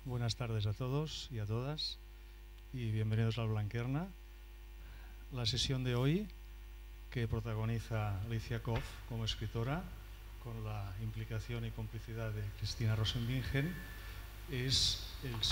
Buenas tardes a todos y a todas y bienvenidos al Blanquerna. La sesión de hoy, que protagoniza Alicia Koff como escritora, con la implicación y complicidad de Cristina Rosenbingen, es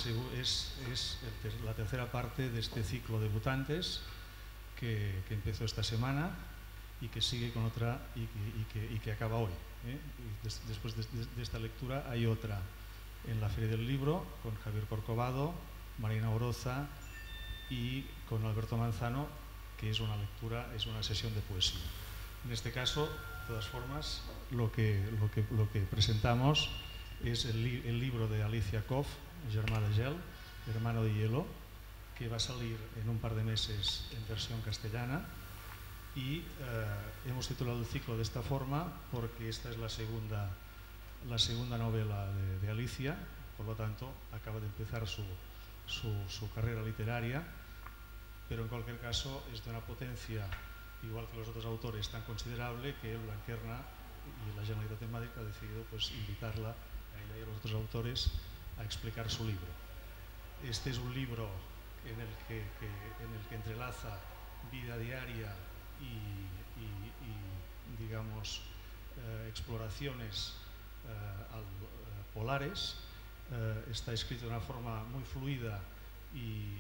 la tercera parte de este ciclo de debutantes que empezó esta semana y que sigue con otra y que acaba hoy. Después de esta lectura hay otra en la Feria del Libro con Javier Corcovado, Marina Oroza y con Alberto Manzano, que es una lectura, es una sesión de poesía. En este caso, de todas formas, lo que presentamos es el libro de Alicia Koff, Germà de Gel, Hermano de Hielo, que va a salir en un par de meses en versión castellana, y hemos titulado el ciclo de esta forma porque esta es la segunda novela de Alicia, por lo tanto acaba de empezar su carrera literaria, pero en cualquier caso es de una potencia, igual que los otros autores, tan considerable que el Blanquerna y la Generalitat de Madrid ha decidido invitarla a ella y a los otros autores a explicar su libro. Este es un libro en el que entrelaza vida diaria y digamos, exploraciones polares. Está escrito de una forma muy fluida y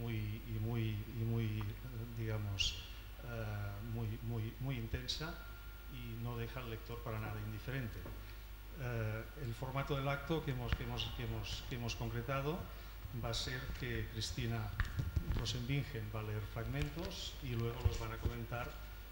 digamos, muy intensa, y no deja al lector para nada indiferente. El formato del acto que hemos concretado va a ser que Cristina Rosenbingen va a leer fragmentos y luego los van a comentar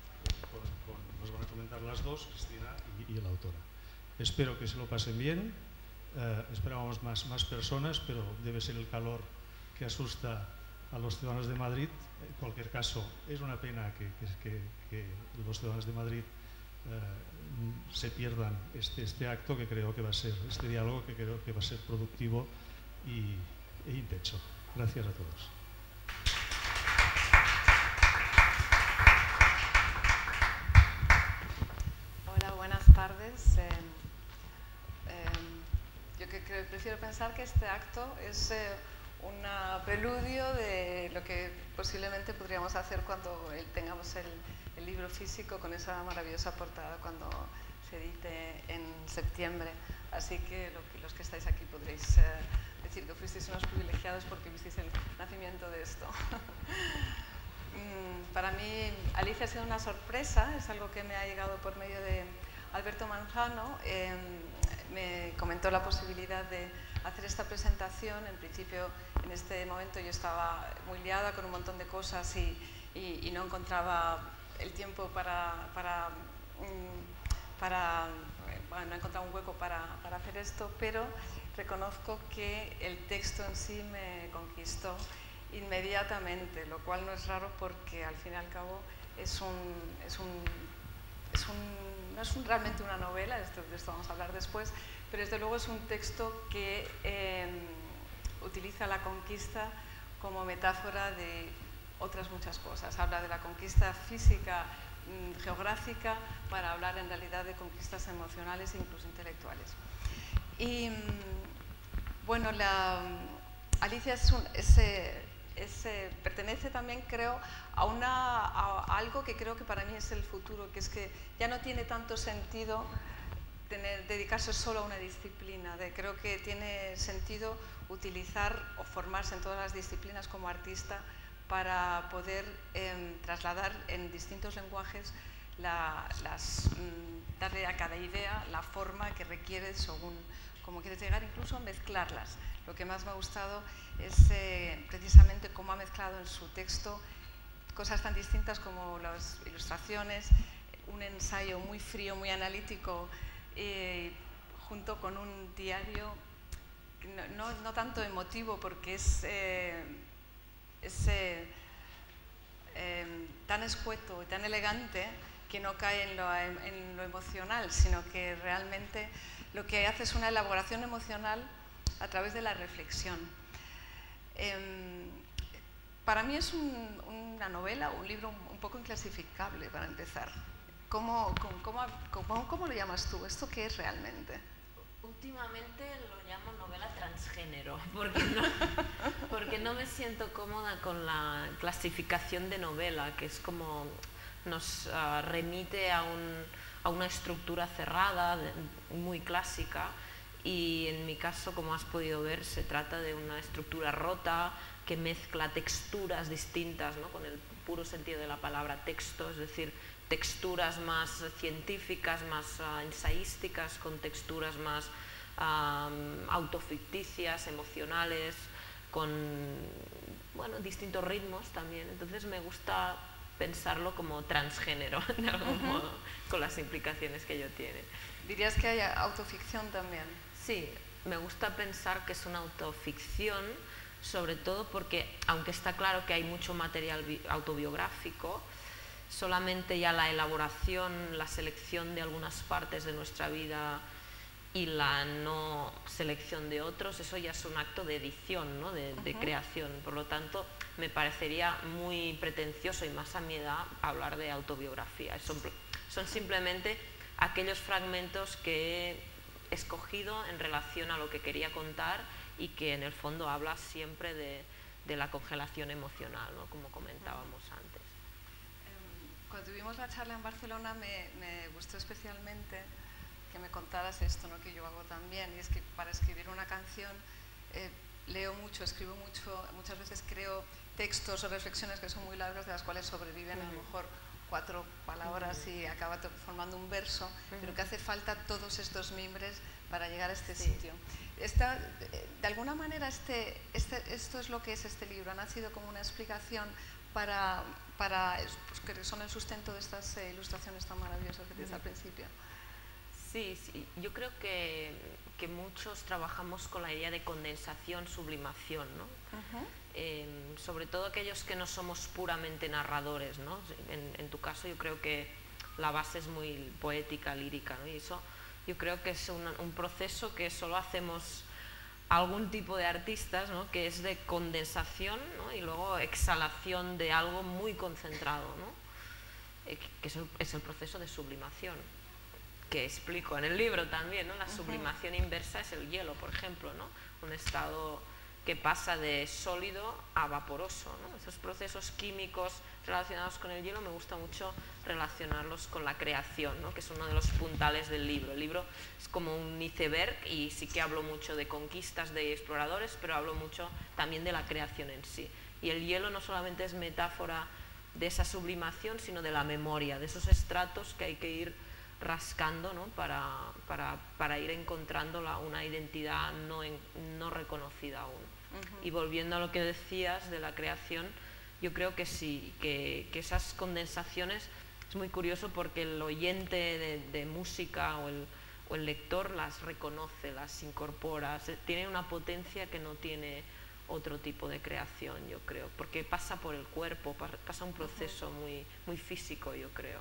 las dos, Cristina y la autora. Espero que se lo pasen bien. Esperábamos más personas, pero debe ser el calor que asusta a los ciudadanos de Madrid. En cualquier caso, es una pena que los ciudadanos de Madrid se pierdan este acto, que creo que va a ser, este diálogo que creo que va a ser productivo e intenso. Gracias a todos. Hola, buenas tardes. Yo prefiero pensar que este acto es un preludio de lo que posiblemente podríamos hacer cuando tengamos el libro físico con esa maravillosa portada cuando se edite en septiembre. Así que los que estáis aquí podréis decir que fuisteis unos privilegiados porque visteis el nacimiento de esto. Para mí, Alicia ha sido una sorpresa, es algo que me ha llegado por medio de Alberto Manzano. Me comentó la posibilidad de hacer esta presentación. En principio, en este momento yo estaba muy liada con un montón de cosas y no encontraba el tiempo bueno, no he encontrado un hueco para hacer esto, pero reconozco que el texto en sí me conquistó inmediatamente, lo cual no es raro porque al fin y al cabo no es realmente una novela, de esto vamos a hablar después, pero desde luego es un texto que utiliza la conquista como metáfora de otras muchas cosas. Habla de la conquista física, geográfica, para hablar en realidad de conquistas emocionales e incluso intelectuales. Y bueno, Alicia pertenece también, creo, a algo que creo que para mí es el futuro, que es que ya no tiene tanto sentido dedicarse solo a una disciplina. Creo que tiene sentido utilizar o formarse en todas las disciplinas como artista para poder trasladar en distintos lenguajes, darle a cada idea la forma que requiere según cómo quieres llegar, incluso mezclarlas. Lo que más me ha gustado es precisamente cómo ha mezclado en su texto cosas tan distintas como las ilustraciones, un ensayo muy frío, muy analítico, junto con un diario no tanto emotivo, porque es tan escueto y tan elegante que no cae en lo emocional, sino que realmente lo que hace es una elaboración emocional a través de la reflexión. Para mí es una novela, un libro un poco inclasificable, para empezar. ¿Cómo lo llamas tú? ¿Esto qué es realmente? Últimamente lo llamo novela transgénero, porque no me siento cómoda con la clasificación de novela, que es como nos remite a una estructura cerrada, muy clásica, y en mi caso, como has podido ver, se trata de una estructura rota que mezcla texturas distintas, ¿no? Con el puro sentido de la palabra texto, es decir, texturas más científicas, más ensayísticas, con texturas más autoficticias, emocionales, con distintos ritmos también. Entonces me gusta pensarlo como transgénero, de algún modo, con las implicaciones que ello tiene. ¿Dirías que hay autoficción también? Sí, me gusta pensar que es una autoficción, sobre todo porque, aunque está claro que hay mucho material autobiográfico, solamente ya la elaboración, la selección de algunas partes de nuestra vida y la no selección de otros, eso ya es un acto de edición, ¿no? de creación. Por lo tanto, me parecería muy pretencioso y más a mi edad hablar de autobiografía. Son simplemente aquellos fragmentos que he escogido en relación a lo que quería contar y que en el fondo habla siempre de la congelación emocional, ¿no? Como comentábamos antes. Cuando tuvimos la charla en Barcelona me gustó especialmente que me contaras esto, ¿no? Que yo hago también, y es que para escribir una canción leo mucho, escribo mucho, muchas veces creo textos o reflexiones que son muy largas, de las cuales sobreviven a lo mejor 4 palabras y acaba formando un verso, pero que hace falta todos estos mimbres para llegar a este sitio. De alguna manera esto es lo que es este libro, ha nacido como una explicación para pues, que son el sustento de estas ilustraciones tan maravillosas que tienes al principio. Sí, yo creo que muchos trabajamos con la idea de condensación, sublimación, ¿no? Sobre todo aquellos que no somos puramente narradores, ¿no? En tu caso yo creo que la base es muy poética, lírica, ¿no? Y eso yo creo que es un proceso que solo hacemos algún tipo de artistas, ¿no? Que es de condensación, ¿no? Y luego exhalación de algo muy concentrado, ¿no? Que es el proceso de sublimación, que explico en el libro también, ¿no? La sublimación inversa es el hielo, por ejemplo, ¿no? Un estado que pasa de sólido a vaporoso, ¿no? Esos procesos químicos relacionados con el hielo me gusta mucho relacionarlos con la creación, ¿no? Que es uno de los puntales del libro. El libro es como un iceberg y sí que hablo mucho de conquistas de exploradores, pero hablo mucho también de la creación en sí. Y el hielo no solamente es metáfora de esa sublimación, sino de la memoria, de esos estratos que hay que ir rascando, ¿no? para ir encontrando una identidad no reconocida aún. Y volviendo a lo que decías de la creación, yo creo que sí, que esas condensaciones es muy curioso porque el oyente de música o el lector las reconoce, las incorpora, tiene una potencia que no tiene otro tipo de creación, yo creo, porque pasa por el cuerpo, pasa un proceso muy físico, yo creo.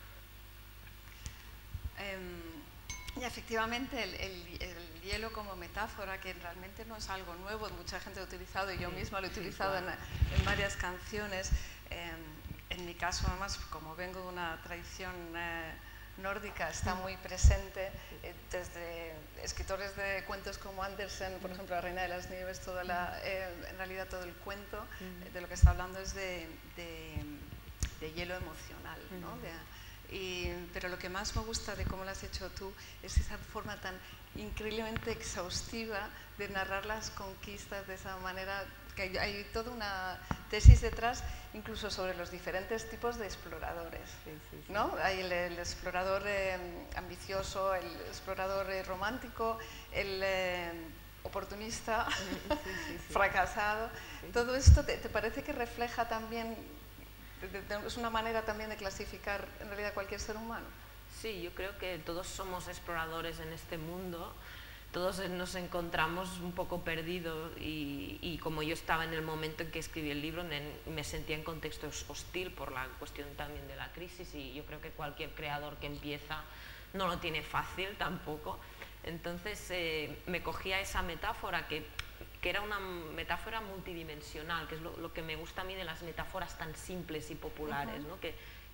Y efectivamente el hielo como metáfora, que realmente no es algo nuevo, mucha gente lo ha utilizado y yo misma lo he utilizado en varias canciones. En mi caso, además, como vengo de una tradición nórdica, está muy presente desde escritores de cuentos como Andersen, por ejemplo, La Reina de las Nieves, en realidad todo el cuento de lo que está hablando es de hielo emocional, ¿no? Pero lo que más me gusta de cómo lo has hecho tú es esa forma tan increíblemente exhaustiva de narrar las conquistas de esa manera, que hay toda una tesis detrás, incluso sobre los diferentes tipos de exploradores, ¿no? Hay el explorador ambicioso, el explorador romántico, el oportunista, fracasado. Todo esto ¿te parece que refleja también? ¿Es una manera también de clasificar en realidad cualquier ser humano? Sí, yo creo que todos somos exploradores en este mundo, todos nos encontramos un poco perdidos y como yo estaba en el momento en que escribí el libro, me sentía en contexto hostil por la cuestión también de la crisis y yo creo que cualquier creador que empieza no lo tiene fácil tampoco. Entonces me cogía esa metáfora que era una metáfora multidimensional, que es lo que me gusta a mí de las metáforas tan simples y populares, ¿no? que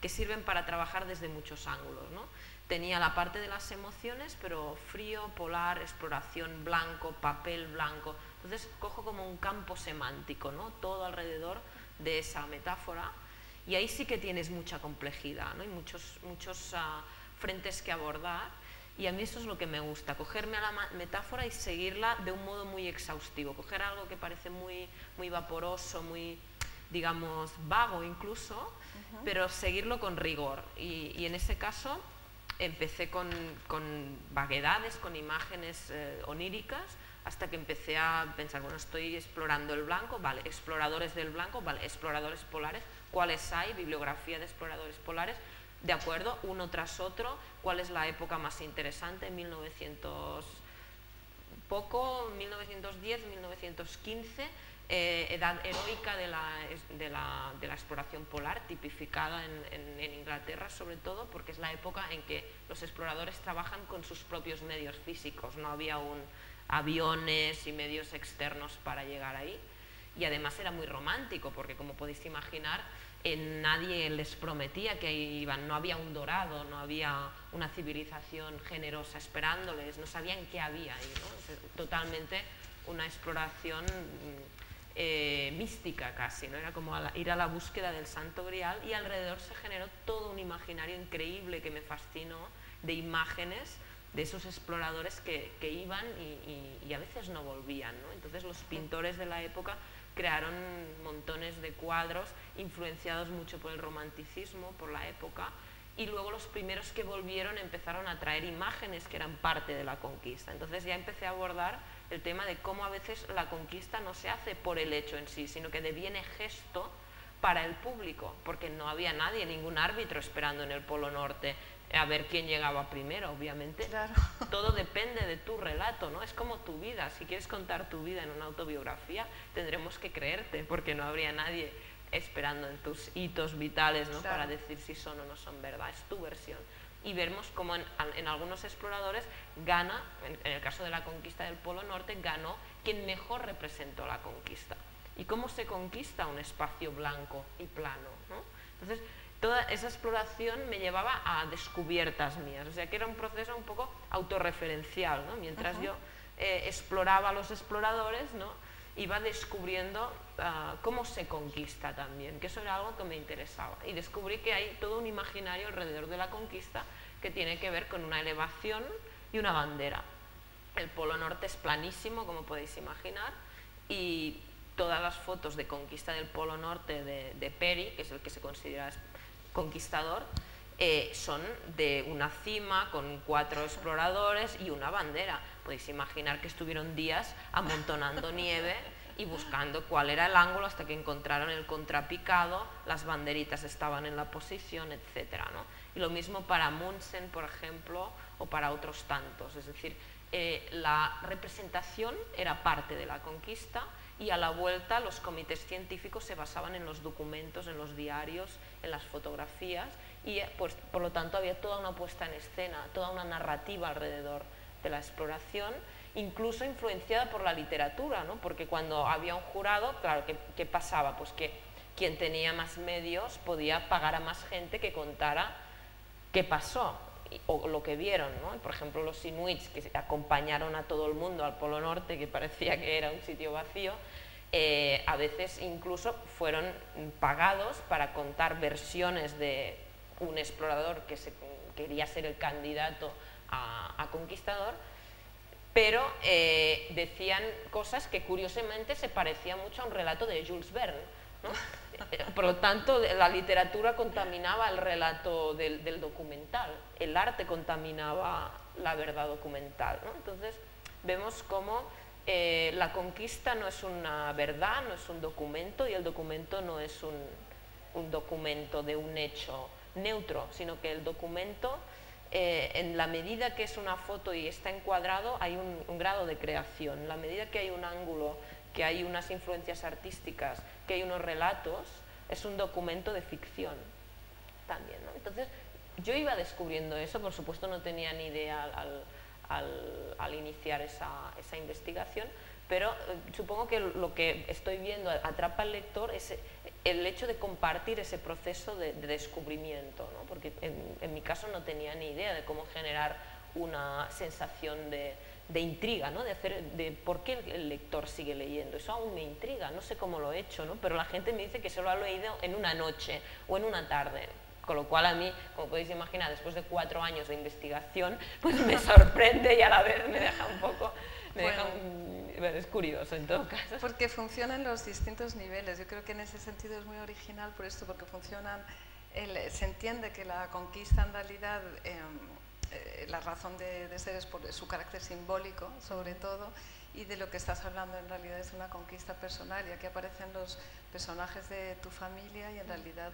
que sirven para trabajar desde muchos ángulos, ¿no? Tenía la parte de las emociones, pero frío, polar, exploración, blanco, papel blanco. Entonces cojo como un campo semántico, ¿no? Todo alrededor de esa metáfora, y ahí sí que tienes mucha complejidad, ¿no? Y muchos frentes que abordar, y a mí eso es lo que me gusta, cogerme a la metáfora y seguirla de un modo muy exhaustivo, coger algo que parece muy vaporoso, muy, digamos, vago incluso, pero seguirlo con rigor, y en ese caso empecé con vaguedades, con imágenes oníricas, hasta que empecé a pensar, bueno, estoy explorando el blanco, vale, exploradores del blanco, vale, exploradores polares, ¿cuáles hay? Bibliografía de exploradores polares, de acuerdo, uno tras otro, ¿cuál es la época más interesante? 1900 poco, 1910, 1915, edad heroica de la exploración polar, tipificada en Inglaterra sobre todo, porque es la época en que los exploradores trabajan con sus propios medios físicos, no había aviones y medios externos para llegar ahí, y además era muy romántico, porque como podéis imaginar, nadie les prometía que iban, no había un dorado, no había una civilización generosa esperándoles, no sabían qué había ahí, ¿no? Totalmente una exploración mística casi, ¿no? Era como ir a la búsqueda del Santo Grial, y alrededor se generó todo un imaginario increíble que me fascinó, de imágenes de esos exploradores que iban y a veces no volvían, ¿no? Entonces los pintores de la época crearon montones de cuadros influenciados mucho por el romanticismo, por la época, y luego los primeros que volvieron empezaron a traer imágenes que eran parte de la conquista. Entonces ya empecé a abordar el tema de cómo a veces la conquista no se hace por el hecho en sí, sino que deviene gesto para el público, porque no había nadie, ningún árbitro esperando en el Polo Norte a ver quién llegaba primero, obviamente. Claro. Todo depende de tu relato, ¿no? Es como tu vida. Si quieres contar tu vida en una autobiografía, tendremos que creerte, porque no habría nadie esperando en tus hitos vitales, ¿no? Claro. Para decir si son o no son verdad. Es tu versión. Y vemos como en algunos exploradores gana, en el caso de la conquista del Polo Norte, ganó quien mejor representó la conquista. ¿Y cómo se conquista un espacio blanco y plano, ¿no? Entonces, toda esa exploración me llevaba a descubiertas mías, o sea que era un proceso un poco autorreferencial, ¿no? Mientras yo exploraba a los exploradores, ¿no? Iba descubriendo cómo se conquista también, que eso era algo que me interesaba, y descubrí que hay todo un imaginario alrededor de la conquista que tiene que ver con una elevación y una bandera. El Polo Norte es planísimo, como podéis imaginar, y todas las fotos de conquista del Polo Norte de Peary, que es el que se considera conquistador, son de una cima con 4 exploradores y una bandera. Podéis imaginar que estuvieron días amontonando nieve y buscando cuál era el ángulo hasta que encontraron el contrapicado, las banderitas estaban en la posición, etcétera, ¿no? Y lo mismo para Amundsen, por ejemplo, o para otros tantos. Es decir, la representación era parte de la conquista, y a la vuelta los comités científicos se basaban en los documentos, en los diarios, en las fotografías, y pues, por lo tanto había toda una puesta en escena, toda una narrativa alrededor de la exploración, incluso influenciada por la literatura, ¿no? Porque cuando había un jurado, claro, ¿qué pasaba? Pues que quien tenía más medios podía pagar a más gente que contara qué pasó o lo que vieron, ¿no? Por ejemplo, los inuits, que acompañaron a todo el mundo al Polo Norte, que parecía que era un sitio vacío, a veces incluso fueron pagados para contar versiones de un explorador que quería ser el candidato a conquistador, pero decían cosas que curiosamente se parecían mucho a un relato de Jules Verne, ¿no? Por lo tanto, la literatura contaminaba el relato del documental, el arte contaminaba la verdad documental, ¿no? Entonces vemos cómo la conquista no es una verdad, no es un documento, y el documento no es un documento de un hecho neutro, sino que el documento, en la medida que es una foto y está encuadrado, hay un grado de creación. En la medida que hay un ángulo, que hay unas influencias artísticas, que hay unos relatos, es un documento de ficción también, ¿no? Entonces yo iba descubriendo eso, por supuesto no tenía ni idea al iniciar esa investigación, pero supongo que lo que estoy viendo atrapa al lector es el hecho de compartir ese proceso de descubrimiento, ¿no? Porque en mi caso no tenía ni idea de cómo generar una sensación de intriga, ¿no? de por qué el lector sigue leyendo. Eso aún me intriga, no sé cómo lo he hecho, ¿no? Pero la gente me dice que solo lo ha leído en una noche o en una tarde. Con lo cual a mí, como podéis imaginar, después de 4 años de investigación, pues me sorprende y a la vez me deja un poco... es curioso en todo caso. Porque funcionan los distintos niveles. Yo creo que en ese sentido es muy original por esto, porque se entiende que la conquista en realidad, la razón de ser es por su carácter simbólico, sobre todo, y de lo que estás hablando en realidad es una conquista personal, y aquí aparecen los personajes de tu familia y en realidad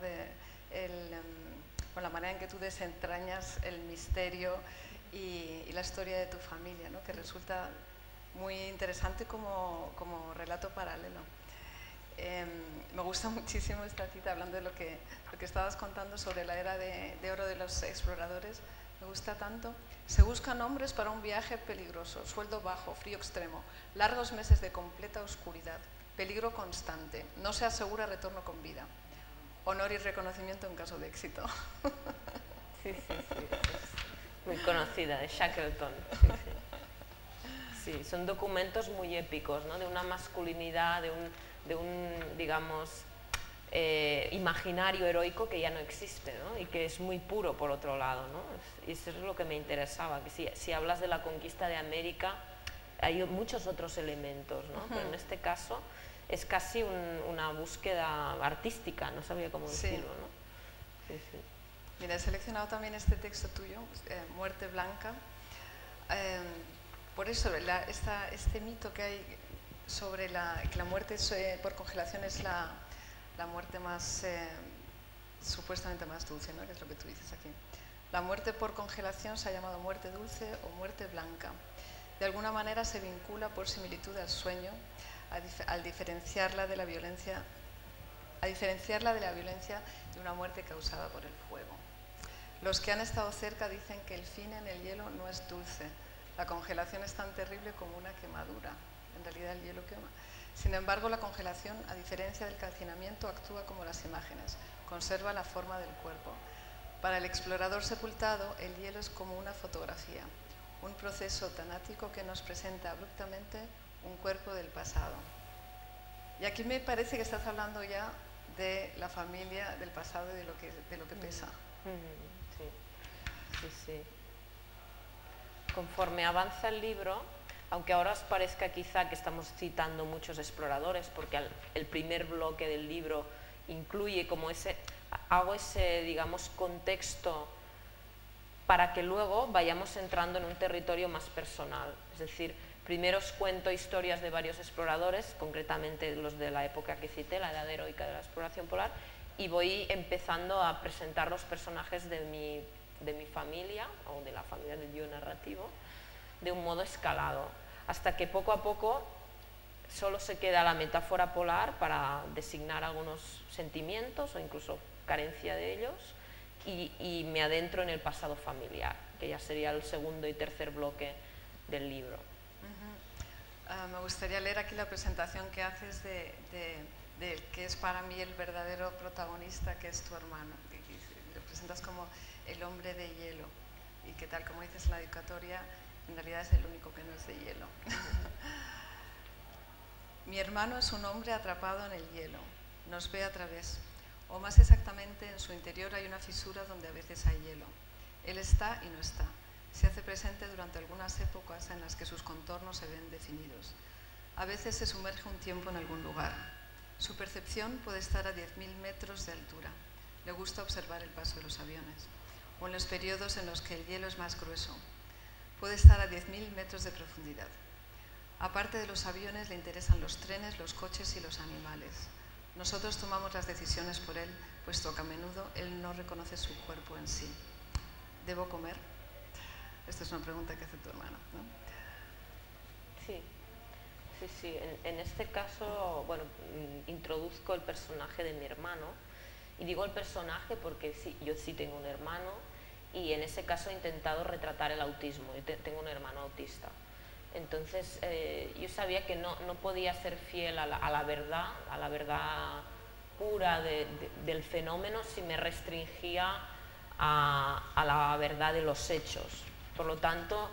la manera en que tú desentrañas el misterio y la historia de tu familia, ¿no? Que resulta muy interesante como relato paralelo. Me gusta muchísimo esta cita, hablando de lo que estabas contando sobre la era de oro de los exploradores. Me gusta tanto. Se buscan hombres para un viaje peligroso, sueldo bajo, frío extremo, largos meses de completa oscuridad, peligro constante, no se asegura retorno con vida, honor y reconocimiento en caso de éxito. Sí, es muy conocida, de Shackleton. Sí, son documentos muy épicos, ¿no? De una masculinidad, de un digamos, imaginario heroico que ya no existe, ¿no? Y que es muy puro por otro lado, ¿no? Y eso es lo que me interesaba, que si hablas de la conquista de América, hay muchos otros elementos, ¿no? Pero en este caso es casi una búsqueda artística, no sabía cómo decirlo, ¿no? Sí. Mira, he seleccionado también este texto tuyo, Muerte Blanca. Por eso, este mito que hay sobre que la muerte por congelación es la muerte más, supuestamente más dulce, ¿no? Que es lo que tú dices aquí. La muerte por congelación se ha llamado muerte dulce o muerte blanca. De alguna manera se vincula por similitud al sueño, al diferenciarla de la violencia de una muerte causada por el fuego. Los que han estado cerca dicen que el fin en el hielo no es dulce. La congelación es tan terrible como una quemadura. En realidad el hielo quema. Sin embargo, la congelación, a diferencia del calcinamiento, actúa como las imágenes, conserva la forma del cuerpo. Para el explorador sepultado, el hielo es como una fotografía, un proceso tanático que nos presenta abruptamente un cuerpo del pasado. Y aquí me parece que estás hablando ya de la familia, del pasado y de lo que pesa. Sí. Conforme avanza el libro, aunque ahora os parezca quizá que estamos citando muchos exploradores, porque el primer bloque del libro incluye como hago ese, digamos, contexto para que luego vayamos entrando en un territorio más personal. Es decir, primero os cuento historias de varios exploradores, concretamente los de la época que cité, la edad heroica de la exploración polar, y voy empezando a presentar los personajes de mi familia, o de la familia del yo narrativo, de un modo escalado, hasta que poco a poco solo se queda la metáfora polar para designar algunos sentimientos o incluso carencia de ellos, y me adentro en el pasado familiar, que ya sería el segundo y tercer bloque del libro. Me gustaría leer aquí la presentación que haces de que es para mí el verdadero protagonista, que es tu hermano. Lo presentas como el hombre de hielo, y que tal como dices en la dedicatoria, en realidad es el único que no es de hielo. Mi hermano es un hombre atrapado en el hielo, nos ve a través, o más exactamente en su interior hay una fisura donde a veces hay hielo. Él está y no está, se hace presente durante algunas épocas en las que sus contornos se ven definidos. A veces se sumerge un tiempo en algún lugar. Su percepción puede estar a 10.000 metros de altura. Le gusta observar el paso de los aviones, o en los periodos en los que el hielo es más grueso. Puede estar a 10.000 metros de profundidad. Aparte de los aviones, le interesan los trenes, los coches y los animales. Nosotros tomamos las decisiones por él, puesto que a menudo él no reconoce su cuerpo en sí. ¿Debo comer? Esta es una pregunta que hace tu hermana, ¿no? Sí. En este caso, bueno, introduzco el personaje de mi hermano, y digo el personaje porque sí, yo sí tengo un hermano, y en ese caso he intentado retratar el autismo. Yo tengo un hermano autista. Entonces yo sabía que no podía ser fiel a la verdad pura del fenómeno si me restringía a la verdad de los hechos. Por lo tanto,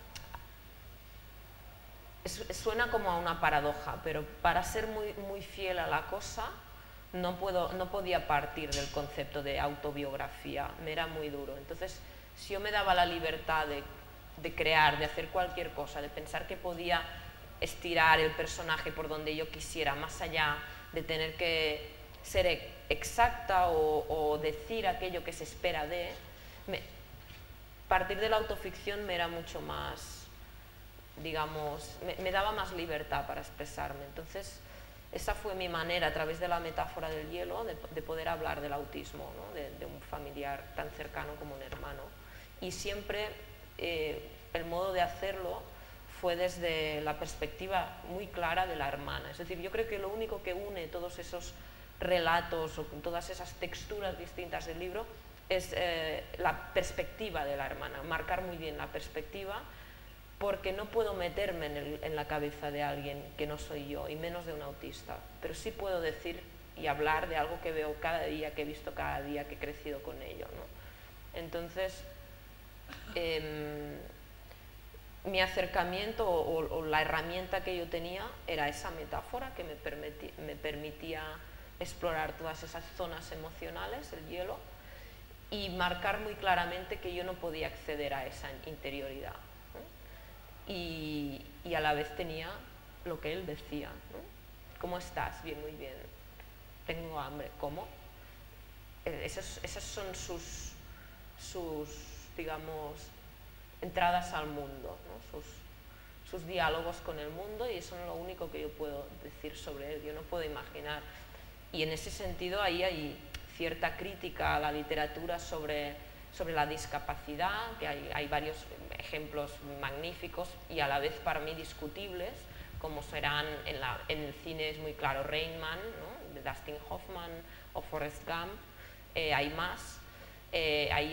suena como a una paradoja, pero para ser muy fiel a la cosa no podía partir del concepto de autobiografía, me era muy duro. Entonces, si yo me daba la libertad de crear, de hacer cualquier cosa, de pensar que podía estirar el personaje por donde yo quisiera, más allá de tener que ser exacta o decir aquello que se espera partir de la autoficción me era mucho más, digamos, me daba más libertad para expresarme. Entonces, esa fue mi manera, a través de la metáfora del hielo, de poder hablar del autismo, ¿no? de un familiar tan cercano como un hermano. Y siempre el modo de hacerlo fue desde la perspectiva muy clara de la hermana. Es decir, yo creo que lo único que une todos esos relatos o todas esas texturas distintas del libro es la perspectiva de la hermana, marcar muy bien la perspectiva, porque no puedo meterme en la cabeza de alguien que no soy yo, y menos de un autista, pero sí puedo decir y hablar de algo que veo cada día, que he visto cada día, que he crecido con ello, ¿no? Entonces, mi acercamiento o la herramienta que yo tenía era esa metáfora que me permitía explorar todas esas zonas emocionales, el hielo, y marcar muy claramente que yo no podía acceder a esa interioridad, ¿no? Y a la vez tenía lo que él decía, ¿no? ¿Cómo estás? Bien, muy bien. Tengo hambre. ¿Cómo? Esas son sus digamos, entradas al mundo, ¿no? sus diálogos con el mundo, y eso es lo único que yo puedo decir sobre él. Yo no puedo imaginar. Y en ese sentido ahí hay cierta crítica a la literatura sobre la discapacidad, que hay varios ejemplos magníficos y a la vez para mí discutibles, como serán en el cine es muy claro Rain Man, ¿no? De Dustin Hoffman, o Forrest Gump. Hay más. Hay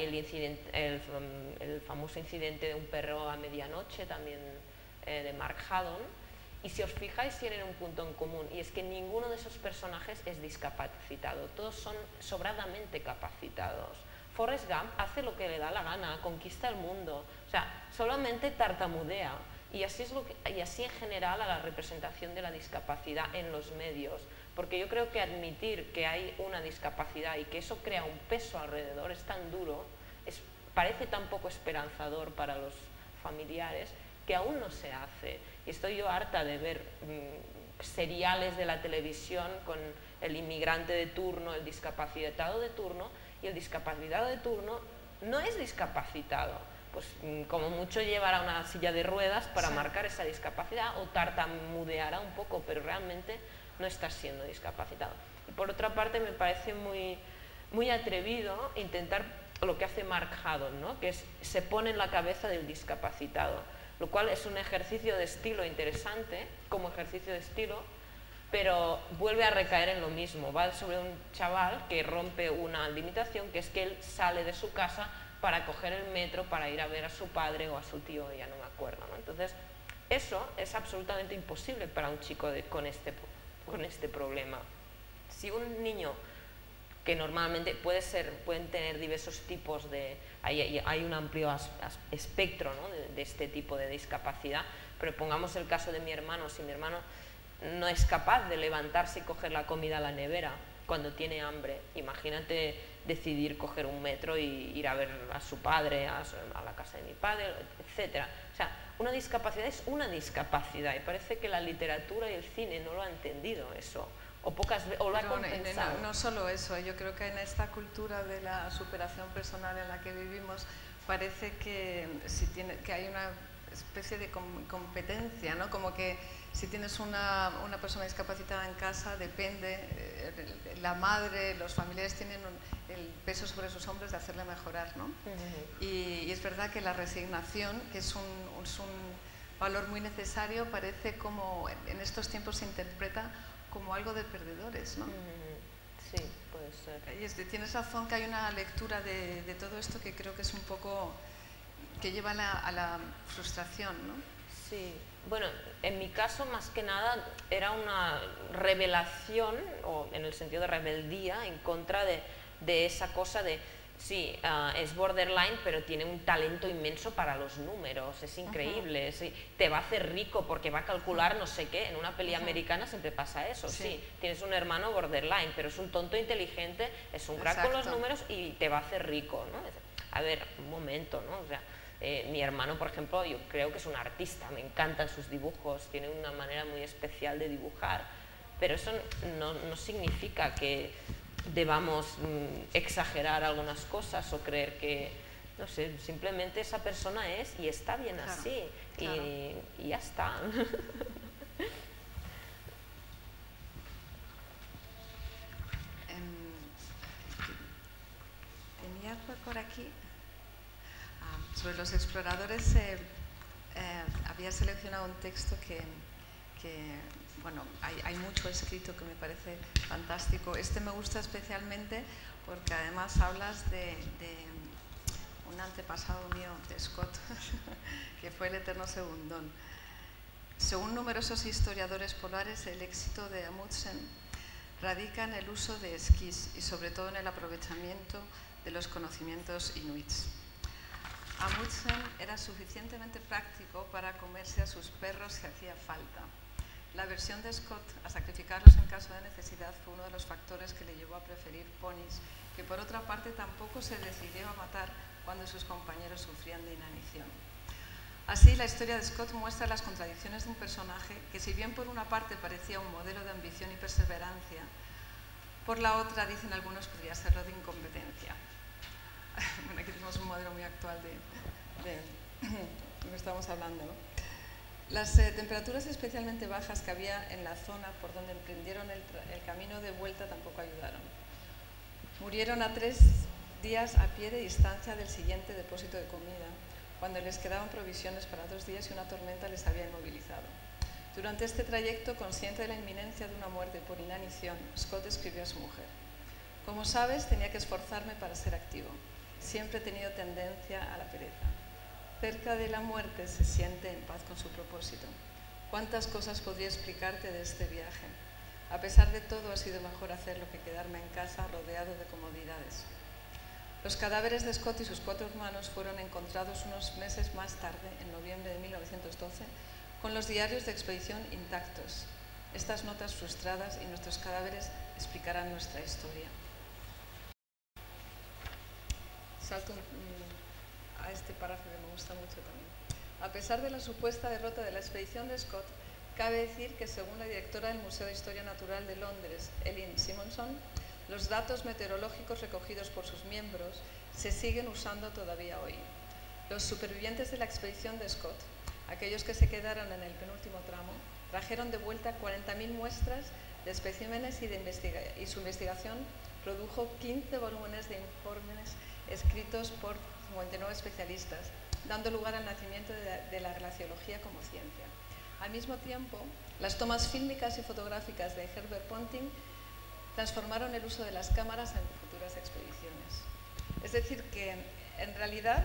el famoso incidente de un perro a medianoche, también de Mark Haddon. Y si os fijáis, tienen un punto en común, y es que ninguno de esos personajes es discapacitado, todos son sobradamente capacitados. Forrest Gump hace lo que le da la gana, conquista el mundo, o sea, solamente tartamudea, y así en general a la representación de la discapacidad en los medios, porque yo creo que admitir que hay una discapacidad y que eso crea un peso alrededor es tan duro, parece tan poco esperanzador para los familiares, que aún no se hace. Y estoy yo harta de ver seriales de la televisión con el inmigrante de turno, el discapacitado de turno, y el discapacitado de turno no es discapacitado, pues como mucho llevará una silla de ruedas para marcar esa discapacidad, o tartamudeará un poco, pero realmente no está siendo discapacitado. Y por otra parte me parece muy atrevido intentar lo que hace Mark Haddon, ¿no? Que se pone en la cabeza del discapacitado, lo cual es un ejercicio de estilo interesante, como ejercicio de estilo, pero vuelve a recaer en lo mismo. Va sobre un chaval que rompe una limitación, que es que él sale de su casa para coger el metro para ir a ver a su padre o a su tío, ya no me acuerdo, ¿no? Entonces, eso es absolutamente imposible para un chico con este problema. Si un niño, que normalmente pueden tener diversos tipos hay un amplio espectro, ¿no? de este tipo de discapacidad, pero pongamos el caso de mi hermano. Si mi hermano no es capaz de levantarse y coger la comida a la nevera cuando tiene hambre, imagínate decidir coger un metro y ir a ver a su padre, a la casa de mi padre, etc. O sea, una discapacidad es una discapacidad, y parece que la literatura y el cine no lo han entendido eso. O lo ha compensado. No solo eso, yo creo que en esta cultura de la superación personal en la que vivimos parece que hay una especie de competencia, ¿no? Como que si tienes una persona discapacitada en casa, depende, la madre, los familiares tienen el peso sobre sus hombros de hacerle mejorar, ¿no? Y es verdad que la resignación, que es un valor muy necesario, parece como en estos tiempos se interpreta como algo de perdedores, ¿no? Sí, puede ser. Y tienes razón que hay una lectura de todo esto que creo que es un poco que lleva a la frustración, ¿no? Sí, bueno, en mi caso más que nada era una revelación, o en el sentido de rebeldía, en contra de esa cosa de, sí, es borderline, pero tiene un talento inmenso para los números, es increíble, sí, te va a hacer rico porque va a calcular no sé qué. En una peli americana siempre pasa eso, sí, tienes un hermano borderline, pero es un tonto inteligente, es un crack con los números y te va a hacer rico, ¿no? A ver, un momento, ¿no? O sea, mi hermano, por ejemplo, yo creo que es un artista, me encantan sus dibujos, tiene una manera muy especial de dibujar, pero eso no significa que debamos exagerar algunas cosas o creer que, no sé, simplemente esa persona es y está bien así, y ya está. Tenía por aquí, sobre los exploradores, había seleccionado un texto que bueno, hay mucho escrito que me parece fantástico. Este me gusta especialmente porque además hablas de un antepasado mío, de Scott, que fue el eterno segundón. Según numerosos historiadores polares, el éxito de Amundsen radica en el uso de esquís y sobre todo en el aprovechamiento de los conocimientos inuits. Amundsen era suficientemente práctico para comerse a sus perros si hacía falta. La aversión de Scott a sacrificarlos en caso de necesidad fue uno de los factores que le llevó a preferir ponis, que por otra parte tampoco se decidió a matar cuando sus compañeros sufrían de inanición. Así, la historia de Scott muestra las contradicciones de un personaje que, si bien por una parte parecía un modelo de ambición y perseverancia, por la otra, dicen algunos, podría serlo de incompetencia. Bueno, aquí tenemos un modelo muy actual de lo que estamos hablando, ¿no? Las temperaturas especialmente bajas que había en la zona por donde emprendieron el camino de vuelta tampoco ayudaron. Murieron a 3 días a pie de distancia del siguiente depósito de comida, cuando les quedaban provisiones para 2 días y una tormenta les había inmovilizado. Durante este trayecto, consciente de la inminencia de una muerte por inanición, Scott escribió a su mujer: «Como sabes, tenía que esforzarme para ser activo. Siempre he tenido tendencia a la pereza. Cerca de la muerte se siente en paz con su propósito. ¿Cuántas cosas podría explicarte de este viaje? A pesar de todo, ha sido mejor hacerlo que quedarme en casa rodeado de comodidades». Los cadáveres de Scott y sus 4 hermanos fueron encontrados unos meses más tarde, en noviembre de 1912, con los diarios de expedición intactos. Estas notas frustradas y nuestros cadáveres explicarán nuestra historia. Salto a este párrafo que me gusta mucho también. A pesar de la supuesta derrota de la expedición de Scott, cabe decir que, según la directora del Museo de Historia Natural de Londres, Ellen Simonson, los datos meteorológicos recogidos por sus miembros se siguen usando todavía hoy. Los supervivientes de la expedición de Scott, aquellos que se quedaron en el penúltimo tramo, trajeron de vuelta 40.000 muestras de especímenes y su investigación produjo 15 volúmenes de informes escritos por 59 especialistas, dando lugar al nacimiento de la glaciología como ciencia. Al mismo tiempo, las tomas fílmicas y fotográficas de Herbert Ponting transformaron el uso de las cámaras en futuras expediciones. Es decir, que en realidad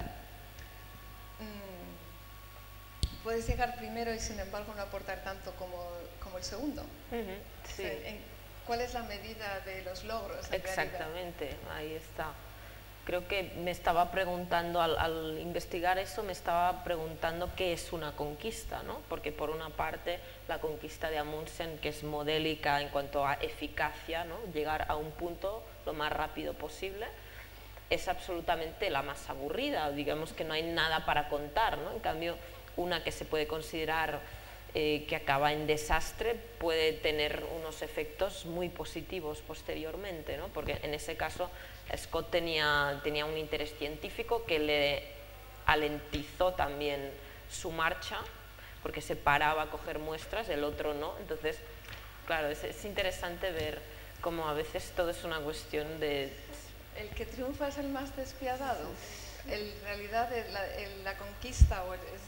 puedes llegar primero y sin embargo no aportar tanto como el segundo. Sí. ¿Cuál es la medida de los logros? Exactamente, ahí está. Creo que me estaba preguntando, al investigar eso, me estaba preguntando qué es una conquista, ¿no? Porque por una parte la conquista de Amundsen, que es modélica en cuanto a eficacia, ¿no? Llegar a un punto lo más rápido posible, es absolutamente la más aburrida, digamos que no hay nada para contar, ¿no? En cambio, una que se puede considerar que acaba en desastre puede tener unos efectos muy positivos posteriormente, ¿no? Porque en ese caso Scott tenía un interés científico que le alentizó también su marcha, porque se paraba a coger muestras, el otro no. Entonces, claro, es interesante ver cómo a veces todo es una cuestión de... El que triunfa es el más despiadado. En realidad la conquista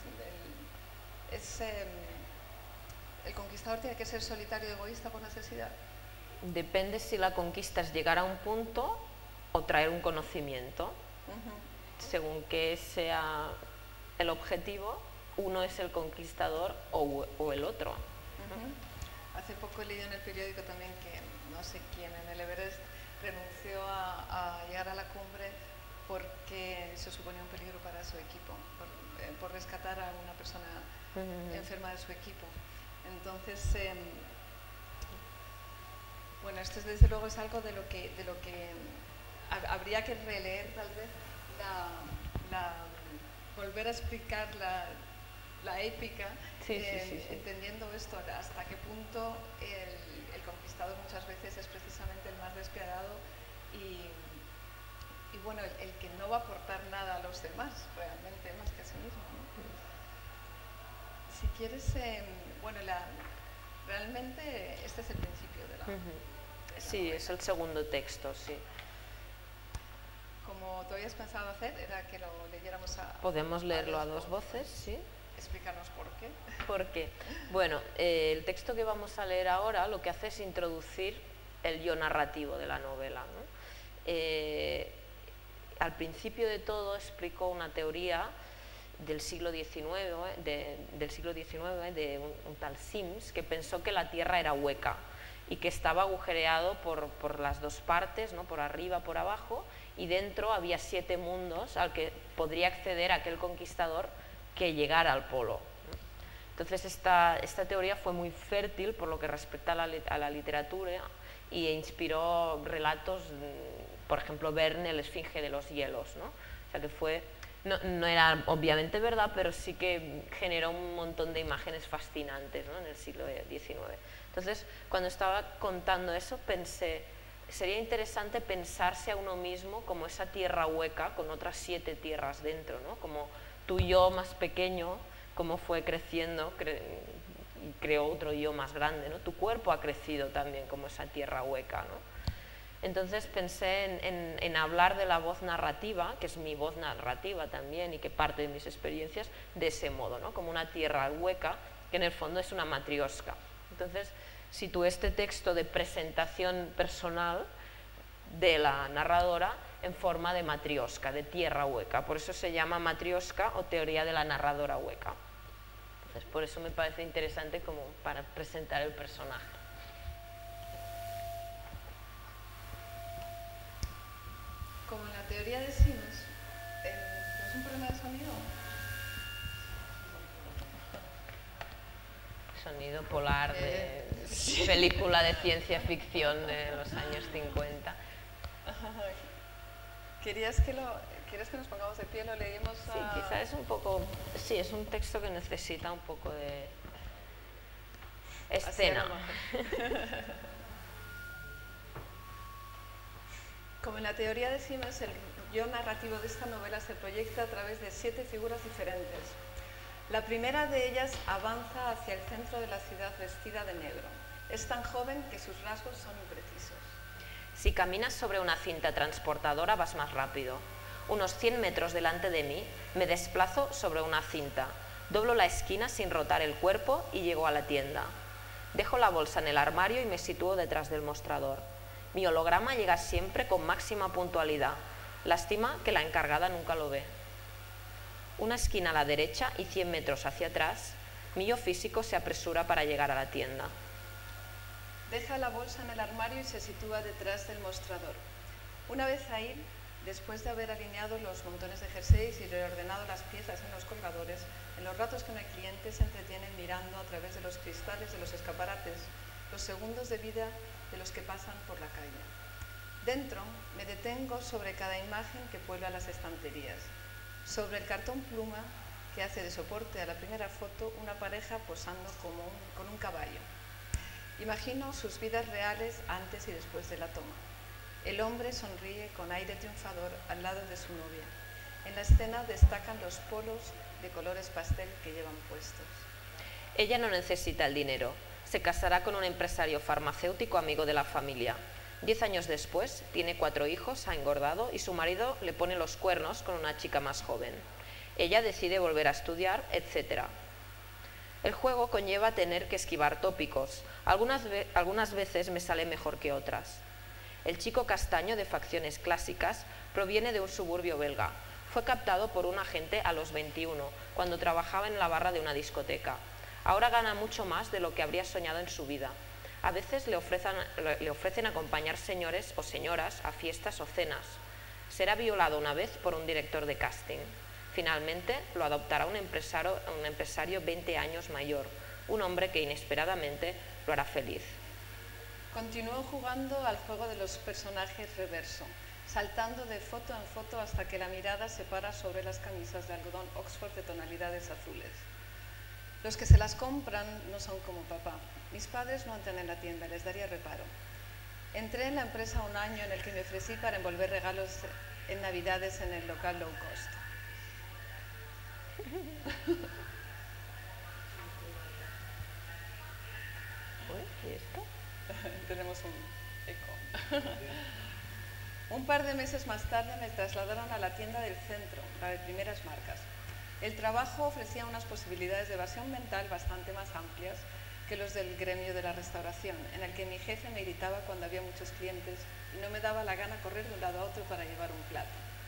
el conquistador tiene que ser solitario y egoísta por necesidad. Depende si la conquista es llegar a un punto o traer un conocimiento. Según que sea el objetivo, uno es el conquistador o el otro. Hace poco he leído en el periódico también que no sé quién en el Everest renunció a llegar a la cumbre porque se suponía un peligro para su equipo, por rescatar a una persona enferma de su equipo. Entonces, bueno, esto desde luego es algo de lo que habría que releer tal vez, volver a explicar la épica, entendiendo esto, hasta qué punto el conquistador muchas veces es precisamente el más despiadado y bueno, el que no va a aportar nada a los demás, realmente, más que a sí mismo, ¿no? Si quieres, bueno, realmente este es el principio de la Sí, novela. es el segundo texto, sí. Como tú habías pensado hacer, era que lo leyéramos Podemos leerlo a dos voces, sí. Explícanos por qué. ¿Por qué? Bueno, el texto que vamos a leer ahora lo que hace es introducir el yo narrativo de la novela, ¿no? Al principio de todo explicó una teoría del siglo XIX, de un tal Sims, que pensó que la Tierra era hueca y que estaba agujereado por las dos partes, ¿no? Por arriba, por abajo, y dentro había 7 mundos al que podría acceder aquel conquistador que llegara al polo. Entonces esta teoría fue muy fértil por lo que respecta a la literatura y inspiró relatos, por ejemplo, Verne, el Esfinge de los hielos, ¿no? O sea que fue, no era obviamente verdad, pero sí que generó un montón de imágenes fascinantes, ¿no? En el siglo XIX. Entonces, cuando estaba contando eso, pensé, sería interesante pensarse a uno mismo como esa tierra hueca con otras 7 tierras dentro, ¿no? Como tu yo más pequeño, cómo fue creciendo y creó otro yo más grande, ¿no? Tu cuerpo ha crecido también como esa tierra hueca, ¿no? Entonces pensé en hablar de la voz narrativa, que es mi voz narrativa también y que parte de mis experiencias, de ese modo, ¿no? Como una tierra hueca que en el fondo es una matrioska. Entonces situé este texto de presentación personal de la narradora en forma de matrioska, de tierra hueca. Por eso se llama matrioska o teoría de la narradora hueca. Entonces, por eso me parece interesante como para presentar el personaje. Como en la teoría de Sims, ¿es un problema de sonido? Sonido polar de película de ciencia ficción de los años 50. ¿Quieres que nos pongamos de pie? ¿Lo leímos? Sí, quizá es un poco... Sí, es un texto que necesita un poco de escena. Como en la teoría de Sims, el yo narrativo de esta novela se proyecta a través de 7 figuras diferentes. La primera de ellas avanza hacia el centro de la ciudad vestida de negro. Es tan joven que sus rasgos son imprecisos. Si caminas sobre una cinta transportadora vas más rápido. Unos 100 metros delante de mí me desplazo sobre una cinta. Doblo la esquina sin rotar el cuerpo y llego a la tienda. Dejo la bolsa en el armario y me sitúo detrás del mostrador. Mi holograma llega siempre con máxima puntualidad. Lástima que la encargada nunca lo ve. Una esquina a la derecha y 100 metros hacia atrás, mi yo físico se apresura para llegar a la tienda. Deja la bolsa en el armario y se sitúa detrás del mostrador. Una vez ahí, después de haber alineado los montones de jerseys y reordenado las piezas en los colgadores, en los ratos que no hay clientes se entretienen mirando a través de los cristales de los escaparates los segundos de vida de los que pasan por la calle. Dentro me detengo sobre cada imagen que puebla las estanterías. Sobre el cartón pluma que hace de soporte a la primera foto una pareja posando con un caballo. Imagino sus vidas reales antes y después de la toma. El hombre sonríe con aire triunfador al lado de su novia. En la escena destacan los polos de colores pastel que llevan puestos. Ella no necesita el dinero. Se casará con un empresario farmacéutico amigo de la familia. 10 años después, tiene 4 hijos, ha engordado y su marido le pone los cuernos con una chica más joven. Ella decide volver a estudiar, etc. El juego conlleva tener que esquivar tópicos. Algunas veces me sale mejor que otras. El chico castaño de facciones clásicas proviene de un suburbio belga. Fue captado por un agente a los 21, cuando trabajaba en la barra de una discoteca. Ahora gana mucho más de lo que habría soñado en su vida. A veces le ofrecen acompañar señores o señoras a fiestas o cenas. Será violado una vez por un director de casting. Finalmente lo adoptará un empresario 20 años mayor, un hombre que inesperadamente lo hará feliz. Continuó jugando al juego de los personajes reverso, saltando de foto en foto hasta que la mirada se para sobre las camisas de algodón Oxford de tonalidades azules. Los que se las compran no son como papá. Mis padres no entran en la tienda, les daría reparo. Entré en la empresa un año en el que me ofrecí para envolver regalos en Navidades en el local low cost. ¿Y esto? Tenemos un eco. Un par de meses más tarde me trasladaron a la tienda del centro, la de primeras marcas. El trabajo ofrecía unas posibilidades de evasión mental bastante más amplias que los del gremio de la restauración, en el que mi jefe me gritaba cuando había muchos clientes y no me daba la gana correr de un lado a otro para llevar un plato.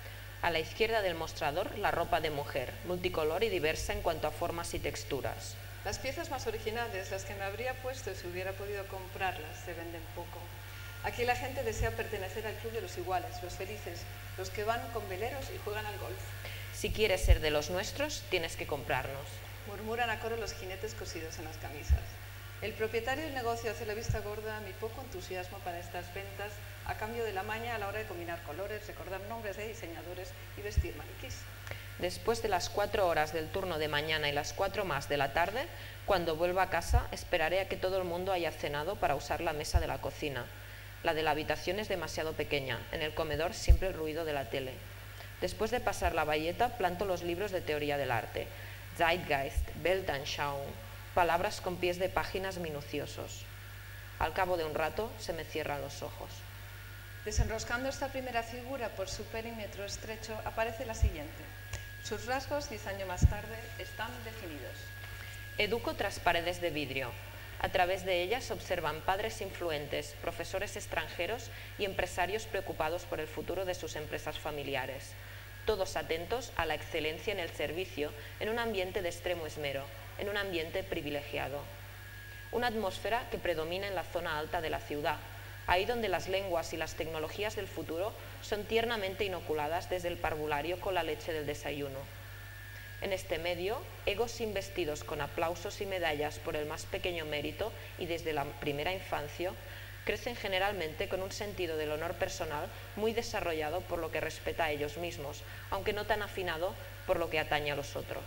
A la izquierda del mostrador, la ropa de mujer, multicolor y diversa en cuanto a formas y texturas. Las piezas más originales, las que me habría puesto si hubiera podido comprarlas, se venden poco. Aquí la gente desea pertenecer al club de los iguales, los felices, los que van con veleros y juegan al golf. Si quieres ser de los nuestros, tienes que comprarnos. Murmuran a coro los jinetes cosidos en las camisas. El propietario del negocio hace la vista gorda a mi poco entusiasmo para estas ventas a cambio de la maña a la hora de combinar colores, recordar nombres de diseñadores y vestir maniquís. Después de las 4 horas del turno de mañana y las 4 más de la tarde, cuando vuelva a casa, esperaré a que todo el mundo haya cenado para usar la mesa de la cocina. La de la habitación es demasiado pequeña, en el comedor siempre el ruido de la tele. Después de pasar la bayeta, planto los libros de teoría del arte. Zeitgeist, Weltanschauung, palabras con pies de páginas minuciosos. Al cabo de un rato se me cierran los ojos. Desenroscando esta primera figura por su perímetro estrecho, aparece la siguiente. Sus rasgos, 10 años más tarde, están definidos. Educo tras paredes de vidrio. A través de ellas observan padres influentes, profesores extranjeros y empresarios preocupados por el futuro de sus empresas familiares. Todos atentos a la excelencia en el servicio, en un ambiente de extremo esmero, en un ambiente privilegiado. Una atmósfera que predomina en la zona alta de la ciudad, ahí donde las lenguas y las tecnologías del futuro son tiernamente inoculadas desde el parvulario con la leche del desayuno. En este medio, egos investidos con aplausos y medallas por el más pequeño mérito y desde la primera infancia, crecen generalmente con un sentido del honor personal muy desarrollado por lo que respeta a ellos mismos, aunque no tan afinado por lo que atañe a los otros.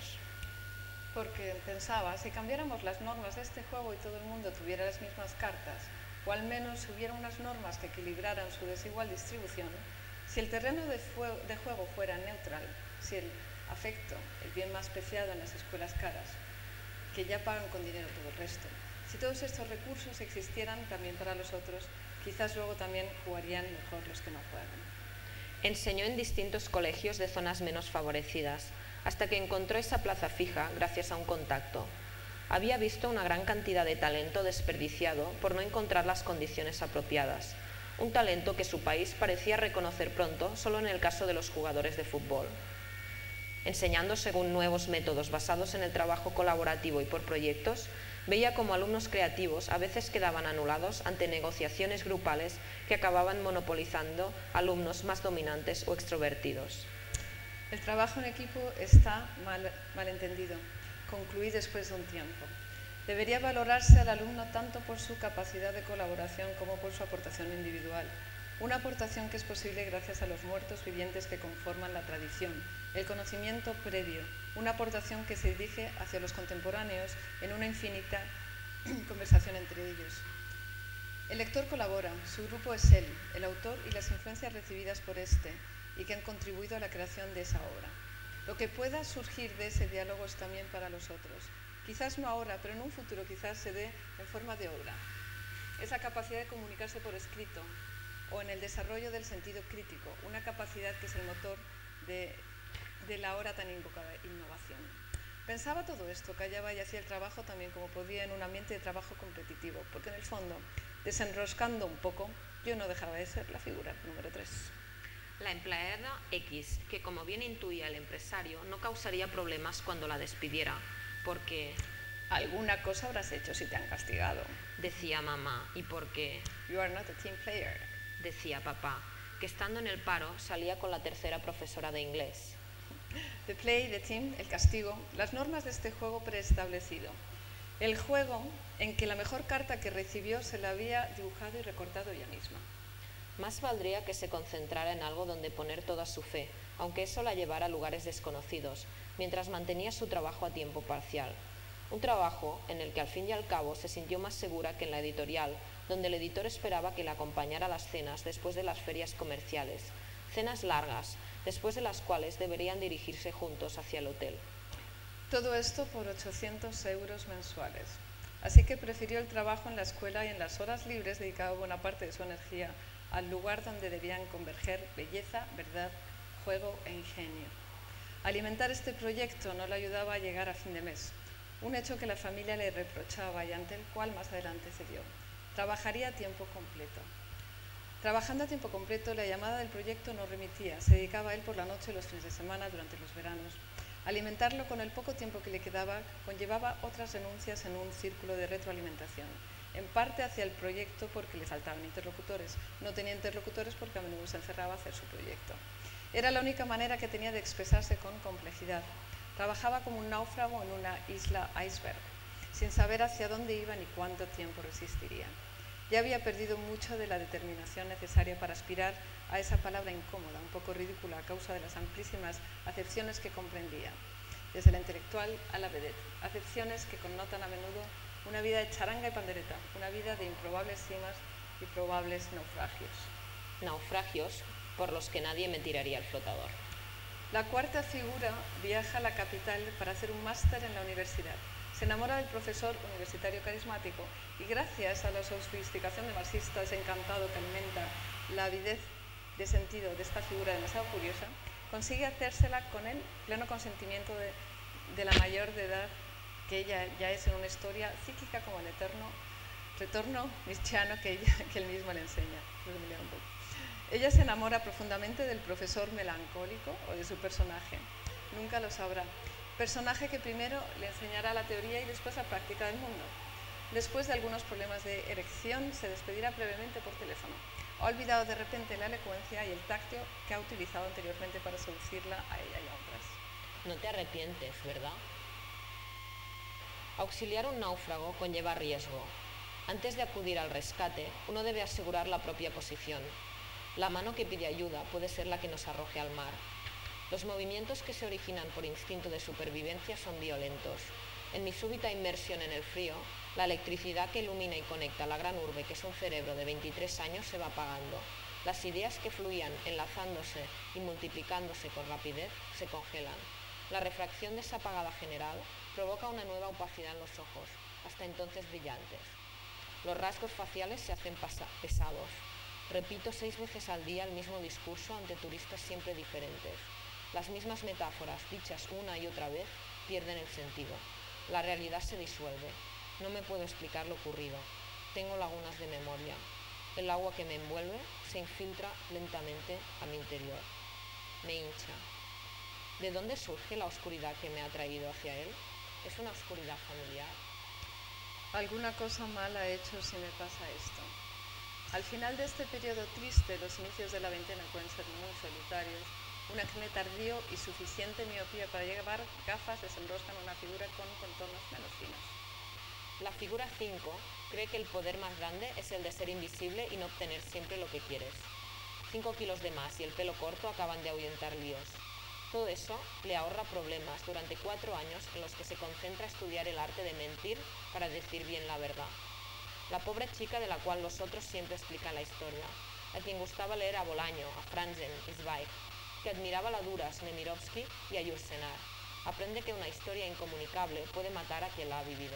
Porque pensaba, si cambiáramos las normas de este juego y todo el mundo tuviera las mismas cartas, o al menos hubiera unas normas que equilibraran su desigual distribución, si el terreno de juego fuera neutral, si el afecto, el bien más preciado en las escuelas caras, que ya pagan con dinero todo el resto, si todos estos recursos existieran también para los otros, quizás luego también jugarían mejor los que no juegan. Enseñó en distintos colegios de zonas menos favorecidas, hasta que encontró esa plaza fija gracias a un contacto. Había visto una gran cantidad de talento desperdiciado por no encontrar las condiciones apropiadas. Un talento que su país parecía reconocer pronto solo en el caso de los jugadores de fútbol. Enseñando según nuevos métodos basados en el trabajo colaborativo y por proyectos, veía como alumnos creativos a veces quedaban anulados ante negociaciones grupales que acababan monopolizando alumnos más dominantes o extrovertidos. El trabajo en equipo está mal entendido. Concluí después de un tiempo. Debería valorarse al alumno tanto por su capacidad de colaboración como por su aportación individual. Una aportación que es posible gracias a los muertos vivientes que conforman la tradición, el conocimiento previo, una aportación que se dirige hacia los contemporáneos en una infinita conversación entre ellos. El lector colabora, su grupo es él, el autor y las influencias recibidas por este y que han contribuido a la creación de esa obra. Lo que pueda surgir de ese diálogo es también para los otros. Quizás no ahora, pero en un futuro quizás se dé en forma de obra. Es la capacidad de comunicarse por escrito o en el desarrollo del sentido crítico, una capacidad que es el motor de la ahora tan invocada innovación. Pensaba todo esto, callaba y hacía el trabajo también como podía en un ambiente de trabajo competitivo, porque en el fondo, desenroscando un poco, yo no dejaba de ser la figura número 3. La empleada X, que como bien intuía el empresario, no causaría problemas cuando la despidiera, porque... Alguna cosa habrás hecho si te han castigado. Decía mamá, y porque... You are not a team player. Decía papá, que estando en el paro salía con la tercera profesora de inglés. The play, the team, el castigo, las normas de este juego preestablecido. El juego en que la mejor carta que recibió se la había dibujado y recortado ella misma. Más valdría que se concentrara en algo donde poner toda su fe, aunque eso la llevara a lugares desconocidos, mientras mantenía su trabajo a tiempo parcial. Un trabajo en el que al fin y al cabo se sintió más segura que en la editorial, donde el editor esperaba que la acompañara a las cenas después de las ferias comerciales. Cenas largas, después de las cuales deberían dirigirse juntos hacia el hotel. Todo esto por 800 euros mensuales. Así que prefirió el trabajo en la escuela y en las horas libres dedicaba buena parte de su energía al lugar donde debían converger belleza, verdad, juego e ingenio. Alimentar este proyecto no le ayudaba a llegar a fin de mes, un hecho que la familia le reprochaba y ante el cual más adelante cedió. Trabajaría a tiempo completo. Trabajando a tiempo completo, la llamada del proyecto no remitía, se dedicaba a él por la noche y los fines de semana durante los veranos. Alimentarlo con el poco tiempo que le quedaba conllevaba otras renuncias en un círculo de retroalimentación. En parte hacia el proyecto porque le faltaban interlocutores. No tenía interlocutores porque a menudo se encerraba a hacer su proyecto. Era la única manera que tenía de expresarse con complejidad. Trabajaba como un náufrago en una isla iceberg, sin saber hacia dónde iba ni cuánto tiempo resistiría. Ya había perdido mucho de la determinación necesaria para aspirar a esa palabra incómoda, un poco ridícula a causa de las amplísimas acepciones que comprendía, desde la intelectual a la vedette, acepciones que connotan a menudo una vida de charanga y pandereta, una vida de improbables cimas y probables naufragios. Naufragios por los que nadie me tiraría al flotador. La cuarta figura viaja a la capital para hacer un máster en la universidad. Se enamora del profesor universitario carismático y gracias a la sofisticación de marxistas encantado que alimenta la avidez de sentido de esta figura demasiado curiosa, consigue hacérsela con el pleno consentimiento de la mayor de edad, que ella ya es en una historia psíquica como el eterno retorno nietzscheano que él mismo le enseña. Ella se enamora profundamente del profesor melancólico o de su personaje. Nunca lo sabrá. Personaje que primero le enseñará la teoría y después la práctica del mundo. Después de algunos problemas de erección, se despedirá brevemente por teléfono. Ha olvidado de repente la elocuencia y el tacto que ha utilizado anteriormente para seducirla a ella y a otras. No te arrepientes, ¿verdad? Auxiliar a un náufrago conlleva riesgo. Antes de acudir al rescate, uno debe asegurar la propia posición. La mano que pide ayuda puede ser la que nos arroje al mar. Los movimientos que se originan por instinto de supervivencia son violentos. En mi súbita inmersión en el frío, la electricidad que ilumina y conecta la gran urbe que es un cerebro de 23 años se va apagando. Las ideas que fluían enlazándose y multiplicándose con rapidez se congelan. La refracción de esa apagada general provoca una nueva opacidad en los ojos, hasta entonces brillantes. Los rasgos faciales se hacen pesados. Repito 6 veces al día el mismo discurso ante turistas siempre diferentes. Las mismas metáforas, dichas una y otra vez, pierden el sentido. La realidad se disuelve. No me puedo explicar lo ocurrido. Tengo lagunas de memoria. El agua que me envuelve se infiltra lentamente a mi interior. Me hincha. ¿De dónde surge la oscuridad que me ha traído hacia él? ¿Es una oscuridad familiar? Alguna cosa mala he hecho si me pasa esto. Al final de este periodo triste, los inicios de la veintena pueden ser muy solitarios. Un acné tardío y suficiente miopía para llevar gafas desenroscan una figura con contornos menos finos. La figura 5 cree que el poder más grande es el de ser invisible y no obtener siempre lo que quieres. 5 kilos de más y el pelo corto acaban de ahuyentar líos. Todo eso le ahorra problemas durante 4 años en los que se concentra a estudiar el arte de mentir para decir bien la verdad. La pobre chica de la cual los otros siempre explican la historia, a quien gustaba leer a Bolaño, a Franzen y Zweig, que admiraba a la Duras, Nemirovsky y a Yourcenar, aprende que una historia incomunicable puede matar a quien la ha vivido.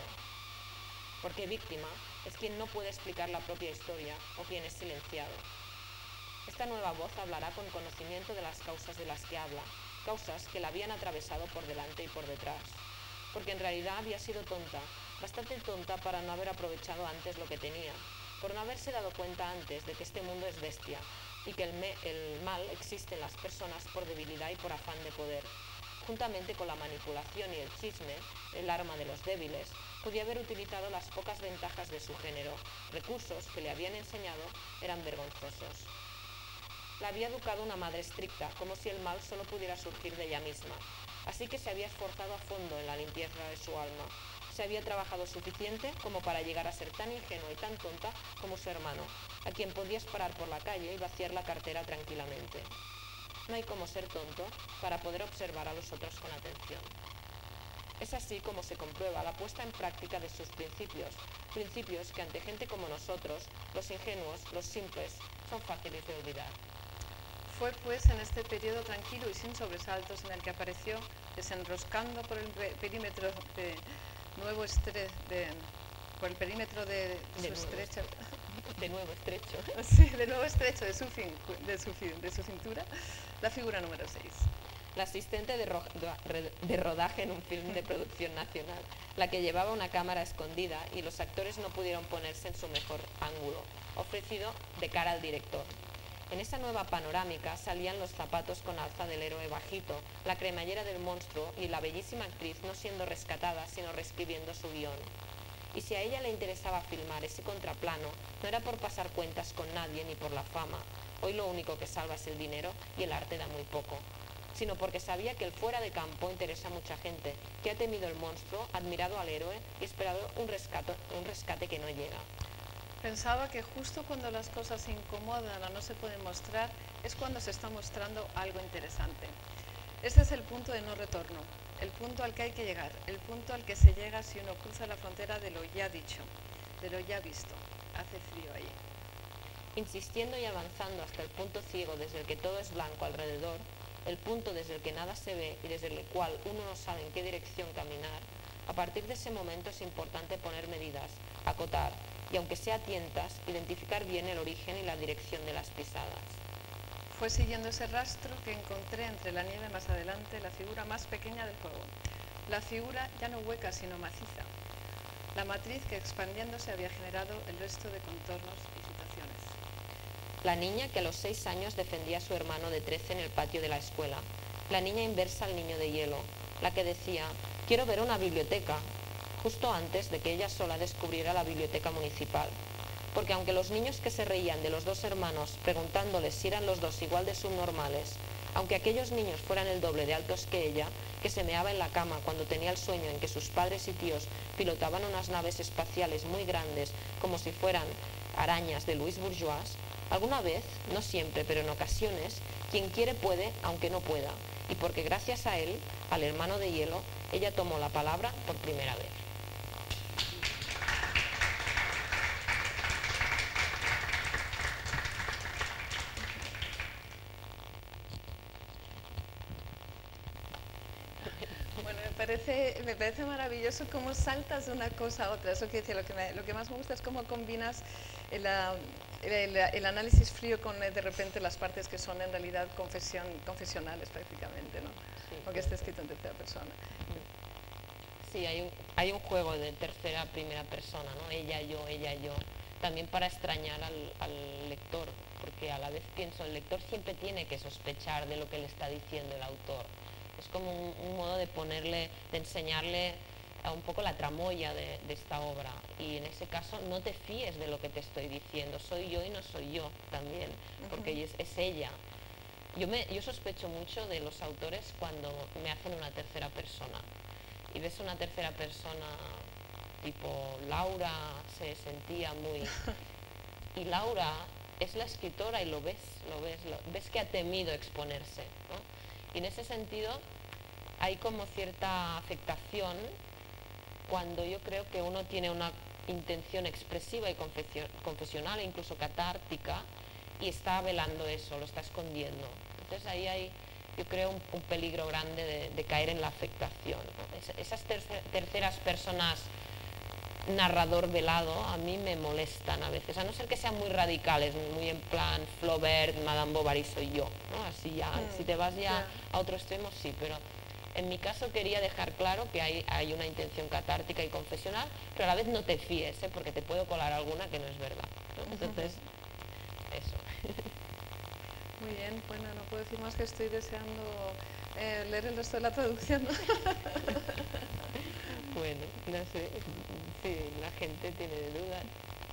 Porque víctima es quien no puede explicar la propia historia o quien es silenciado. Esta nueva voz hablará con conocimiento de las causas de las que habla, causas que la habían atravesado por delante y por detrás. Porque en realidad había sido tonta, bastante tonta para no haber aprovechado antes lo que tenía, por no haberse dado cuenta antes de que este mundo es bestia, y que el mal existe en las personas por debilidad y por afán de poder. Juntamente con la manipulación y el chisme, el arma de los débiles, podía haber utilizado las pocas ventajas de su género. Recursos que le habían enseñado eran vergonzosos. La había educado una madre estricta, como si el mal solo pudiera surgir de ella misma. Así que se había esforzado a fondo en la limpieza de su alma. Se había trabajado suficiente como para llegar a ser tan ingenua y tan tonta como su hermano, a quien podías parar por la calle y vaciar la cartera tranquilamente. No hay como ser tonto para poder observar a los otros con atención. Es así como se comprueba la puesta en práctica de sus principios que ante gente como nosotros, los ingenuos, los simples, son fáciles de olvidar. Fue pues en este periodo tranquilo y sin sobresaltos en el que apareció desenroscando por el perímetro de nuevo estrecho de su cintura, la figura número 6. La asistente de rodaje en un film de producción nacional, la que llevaba una cámara escondida y los actores no pudieron ponerse en su mejor ángulo, ofrecido de cara al director. En esa nueva panorámica salían los zapatos con alza del héroe bajito, la cremallera del monstruo y la bellísima actriz no siendo rescatada, sino reescribiendo su guión. Y si a ella le interesaba filmar ese contraplano, no era por pasar cuentas con nadie ni por la fama. Hoy lo único que salva es el dinero y el arte da muy poco. Sino porque sabía que el fuera de campo interesa a mucha gente, que ha temido el monstruo, admirado al héroe y esperado un rescate que no llega. Pensaba que justo cuando las cosas se incomodan o no se pueden mostrar es cuando se está mostrando algo interesante. Este es el punto de no retorno, el punto al que hay que llegar, el punto al que se llega si uno cruza la frontera de lo ya dicho, de lo ya visto. Hace frío ahí. Insistiendo y avanzando hasta el punto ciego desde el que todo es blanco alrededor, el punto desde el que nada se ve y desde el cual uno no sabe en qué dirección caminar, a partir de ese momento es importante poner medidas, acotar, y aunque sea a tientas, identificar bien el origen y la dirección de las pisadas. Fue siguiendo ese rastro que encontré entre la nieve más adelante la figura más pequeña del juego. La figura ya no hueca sino maciza. La matriz que expandiéndose había generado el resto de contornos y situaciones. La niña que a los 6 años defendía a su hermano de 13 en el patio de la escuela. La niña inversa al niño de hielo. La que decía, quiero ver una biblioteca, justo antes de que ella sola descubriera la biblioteca municipal. Porque aunque los niños que se reían de los dos hermanos preguntándoles si eran los dos igual de subnormales, aunque aquellos niños fueran el doble de altos que ella, que se meaba en la cama cuando tenía el sueño en que sus padres y tíos pilotaban unas naves espaciales muy grandes como si fueran arañas de Louis Bourgeois, alguna vez, no siempre, pero en ocasiones, quien quiere puede aunque no pueda, y porque gracias a él, al hermano de hielo, ella tomó la palabra por primera vez. Me parece maravilloso cómo saltas de una cosa a otra. Eso quiere decir, lo que más me gusta es cómo combinas el análisis frío con de repente las partes que son en realidad confesionales prácticamente, ¿no? Sí, porque está escrito en tercera persona. Sí, hay un juego de tercera, primera persona, ¿no? Ella, yo, también para extrañar al lector, porque a la vez pienso, el lector siempre tiene que sospechar de lo que le está diciendo el autor. Es como un modo de enseñarle a un poco la tramoya de esta obra, y en ese caso no te fíes de lo que te estoy diciendo, soy yo y no soy yo también, porque es ella. Yo sospecho mucho de los autores cuando me hacen una tercera persona, y ves una tercera persona tipo Laura se sentía muy... y Laura es la escritora y lo ves que ha temido exponerse, ¿no? Y en ese sentido hay como cierta afectación cuando yo creo que uno tiene una intención expresiva y confesional e incluso catártica y está velando eso, lo está escondiendo. Entonces ahí hay, yo creo, un peligro grande de caer en la afectación, ¿no? Esas terceras personas narrador velado a mí me molestan a veces, a no ser que sean muy radicales, muy en plan Flaubert, Madame Bovary soy yo, ¿no? Así ya, si te vas ya a otro extremo sí, pero en mi caso quería dejar claro que hay una intención catártica y confesional, pero a la vez no te fíes, porque te puedo colar alguna que no es verdad, ¿no? Entonces, eso. Muy bien, bueno, no puedo decir más que estoy deseando leer el resto de la traducción. Bueno, no sé si la gente tiene dudas.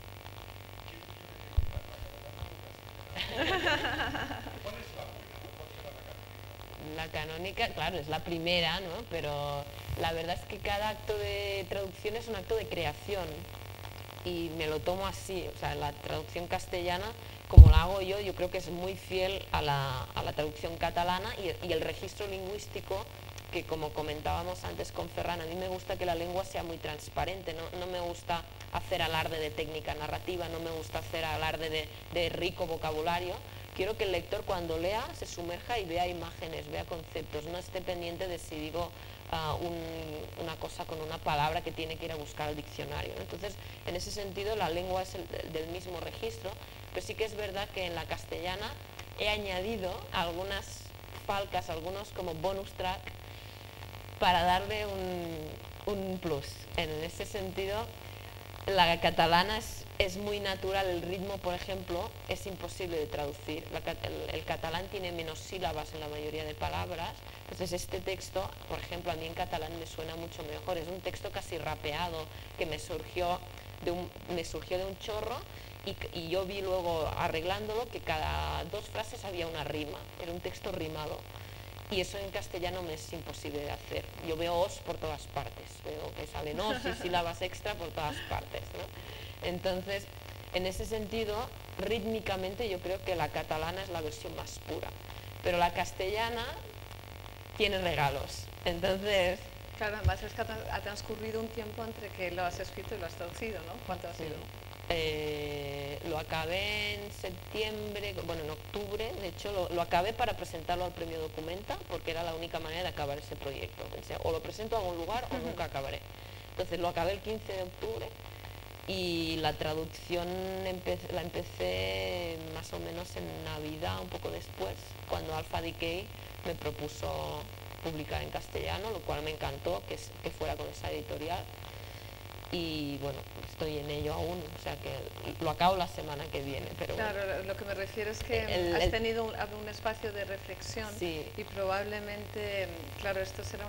La canónica, claro, es la primera, ¿no? Pero la verdad es que cada acto de traducción es un acto de creación y me lo tomo así, o sea, la traducción castellana, como la hago yo creo que es muy fiel a la traducción catalana y el registro lingüístico, que como comentábamos antes con Ferran, a mí me gusta que la lengua sea muy transparente, no me gusta hacer alarde de técnica narrativa, no me gusta hacer alarde de rico vocabulario. Quiero que el lector cuando lea se sumerja y vea imágenes, vea conceptos, no esté pendiente de si digo una cosa con una palabra que tiene que ir a buscar al diccionario, ¿no? Entonces, en ese sentido, la lengua es del mismo registro, pero sí que es verdad que en la castellana he añadido algunas falcas, algunos como bonus track, para darle un plus. En ese sentido, la catalana es muy natural, el ritmo, por ejemplo, es imposible de traducir. El catalán tiene menos sílabas en la mayoría de palabras, entonces este texto, por ejemplo, a mí en catalán me suena mucho mejor. Es un texto casi rapeado que me surgió de un chorro y yo vi luego, arreglándolo, que cada 2 frases había una rima, era un texto rimado. Y eso en castellano me es imposible de hacer. Yo veo os por todas partes, veo que salen os y sílabas extra por todas partes, ¿no? Entonces, en ese sentido, rítmicamente yo creo que la catalana es la versión más pura, pero la castellana tiene regalos. Entonces... Claro, además es que ha transcurrido un tiempo entre que lo has escrito y lo has traducido, ¿no? ¿Cuánto ha sido? Lo acabé en septiembre, bueno, en octubre, de hecho lo acabé para presentarlo al Premio Documenta, porque era la única manera de acabar ese proyecto. Pensé, o lo presento a algún lugar o nunca acabaré. Entonces lo acabé el 15 de octubre y la traducción la empecé más o menos en Navidad, un poco después, cuando Alpha Decay me propuso publicar en castellano, lo cual me encantó que fuera con esa editorial. Y bueno, estoy en ello aún, o sea que lo acabo la semana que viene. Pero claro, bueno, lo que me refiero es que has tenido un espacio de reflexión, sí, y probablemente, claro, esto será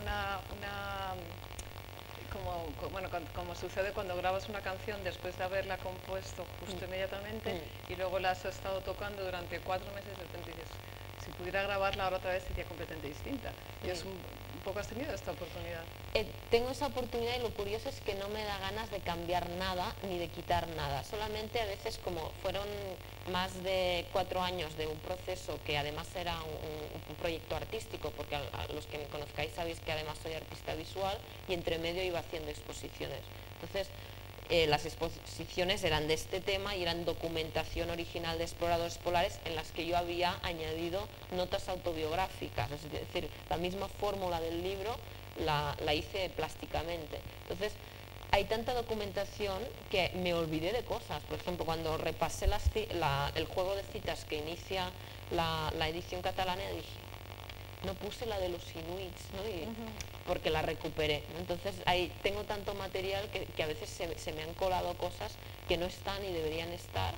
como sucede cuando grabas una canción después de haberla compuesto justo inmediatamente y luego la has estado tocando durante 4 meses, de repente dices, si pudiera grabarla ahora otra vez sería completamente distinta. Y es un poco has tenido esta oportunidad. Tengo esa oportunidad y lo curioso es que no me da ganas de cambiar nada ni de quitar nada. Solamente a veces, como fueron más de 4 años de un proceso que además era un proyecto artístico, porque a los que me conozcáis sabéis que además soy artista visual y entre medio iba haciendo exposiciones. Entonces, las exposiciones eran de este tema y eran documentación original de exploradores polares en las que yo había añadido notas autobiográficas, es decir, la misma fórmula del libro la hice plásticamente. Entonces, hay tanta documentación que me olvidé de cosas. Por ejemplo, cuando repasé el juego de citas que inicia la edición catalana, dije, no puse la de los inuits, ¿no? Porque la recuperé, ¿no? Entonces tengo tanto material que a veces se me han colado cosas que no están y deberían estar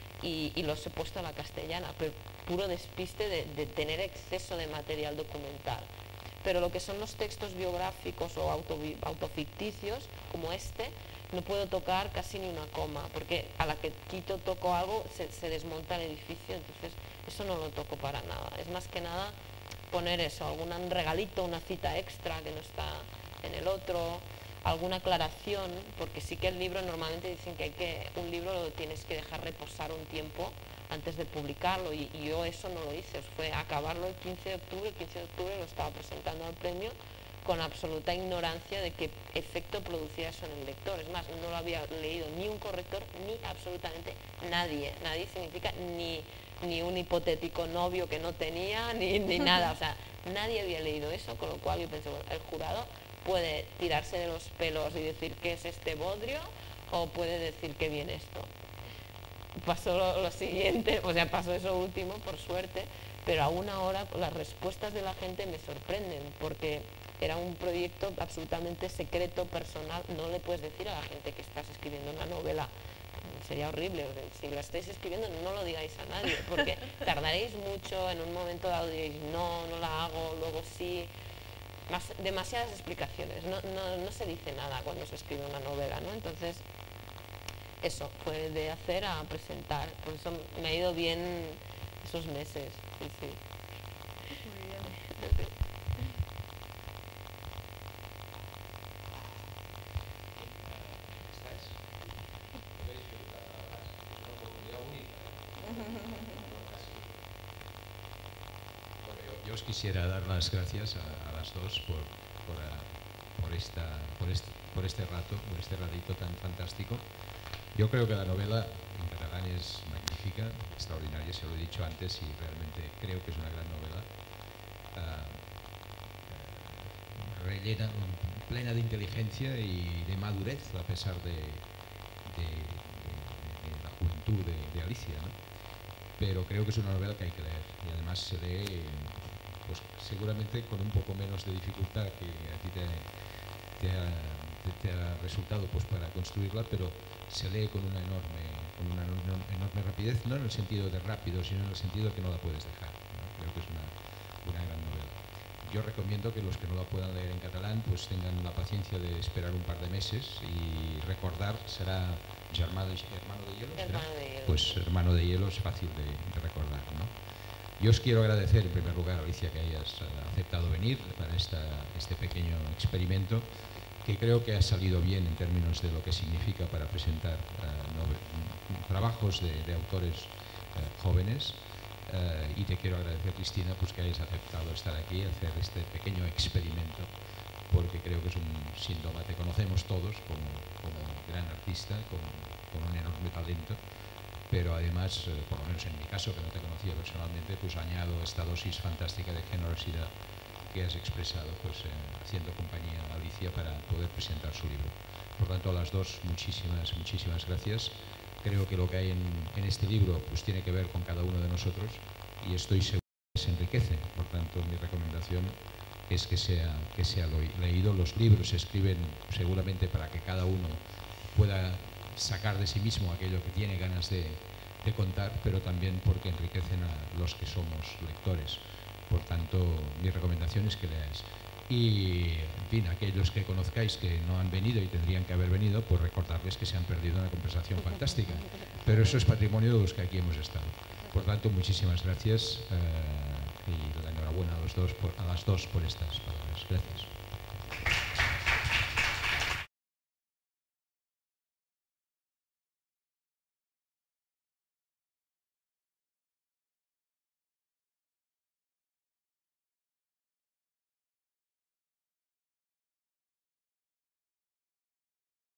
y los he puesto a la castellana, pero puro despiste de tener exceso de material documental. Pero lo que son los textos biográficos o autoficticios, como este, no puedo tocar casi ni una coma, porque a la que toco algo se desmonta el edificio, entonces eso no lo toco para nada. Es más que nada poner eso, algún regalito, una cita extra que no está en el otro, alguna aclaración, porque sí que el libro normalmente dicen que un libro lo tienes que dejar reposar un tiempo antes de publicarlo y yo eso no lo hice, fue acabarlo el 15 de octubre, el 15 de octubre lo estaba presentando al premio con absoluta ignorancia de qué efecto producía eso en el lector. Es más, no lo había leído ni un corrector ni absolutamente nadie. Nadie significa ni un hipotético novio que no tenía, ni nada. O sea, nadie había leído eso, con lo cual yo pensé, bueno, el jurado puede tirarse de los pelos y decir qué es este bodrio o puede decir qué bien esto. Pasó lo siguiente, o sea, pasó eso último, por suerte, pero aún ahora las respuestas de la gente me sorprenden, porque era un proyecto absolutamente secreto, personal, no le puedes decir a la gente que estás escribiendo una novela sería horrible. Si la estáis escribiendo, no lo digáis a nadie, porque tardaréis mucho, en un momento dado diréis, no la hago, luego sí. Demasiadas explicaciones, no se dice nada cuando se escribe una novela, ¿no? Entonces, eso, fue de hacer a presentar, por eso me ha ido bien esos meses, sí. Muy bien. Yo os quisiera dar las gracias a las dos por este rato, por este ratito tan fantástico. Yo creo que la novela en catalán es magnífica, extraordinaria, se lo he dicho antes y realmente creo que es una gran novela. Rellena, plena de inteligencia y de madurez a pesar de la juventud de Alicia, ¿no? Pero creo que es una novela que hay que leer y además se lee pues, seguramente con un poco menos de dificultad que a ti te ha resultado pues, para construirla, pero se lee con una enorme rapidez, no en el sentido de rápido, sino en el sentido de que no la puedes dejar, ¿no? Creo que es una gran novela. Yo recomiendo que los que no la puedan leer en catalán pues tengan la paciencia de esperar un par de meses y recordar, será hermano de hielo, ¿será? Pues hermano de hielo es fácil de recordar, ¿no? Yo os quiero agradecer en primer lugar, Alicia, que hayas aceptado venir para este pequeño experimento, que creo que ha salido bien en términos de lo que significa para presentar trabajos de autores jóvenes. Y te quiero agradecer, Cristina, pues que hayas aceptado estar aquí, hacer este pequeño experimento, porque creo que es un síntoma, te conocemos todos como gran artista, con un enorme talento, pero además, por lo menos en mi caso, que no te conocía personalmente, pues añado esta dosis fantástica de generosidad que has expresado, pues haciendo compañía a Alicia para poder presentar su libro. Por tanto, a las dos, muchísimas gracias. Creo que lo que hay en este libro pues tiene que ver con cada uno de nosotros y estoy seguro que se enriquece. Por tanto, mi recomendación es que sea leído. Los libros se escriben seguramente para que cada uno pueda sacar de sí mismo aquello que tiene ganas de contar, pero también porque enriquecen a los que somos lectores. Por tanto, mi recomendación es que leáis. Y, en fin, aquellos que conozcáis que no han venido y tendrían que haber venido, pues recordarles que se han perdido una conversación fantástica. Pero eso es patrimonio de los que aquí hemos estado. Por tanto, muchísimas gracias y la enhorabuena a las dos por estas palabras. Gracias.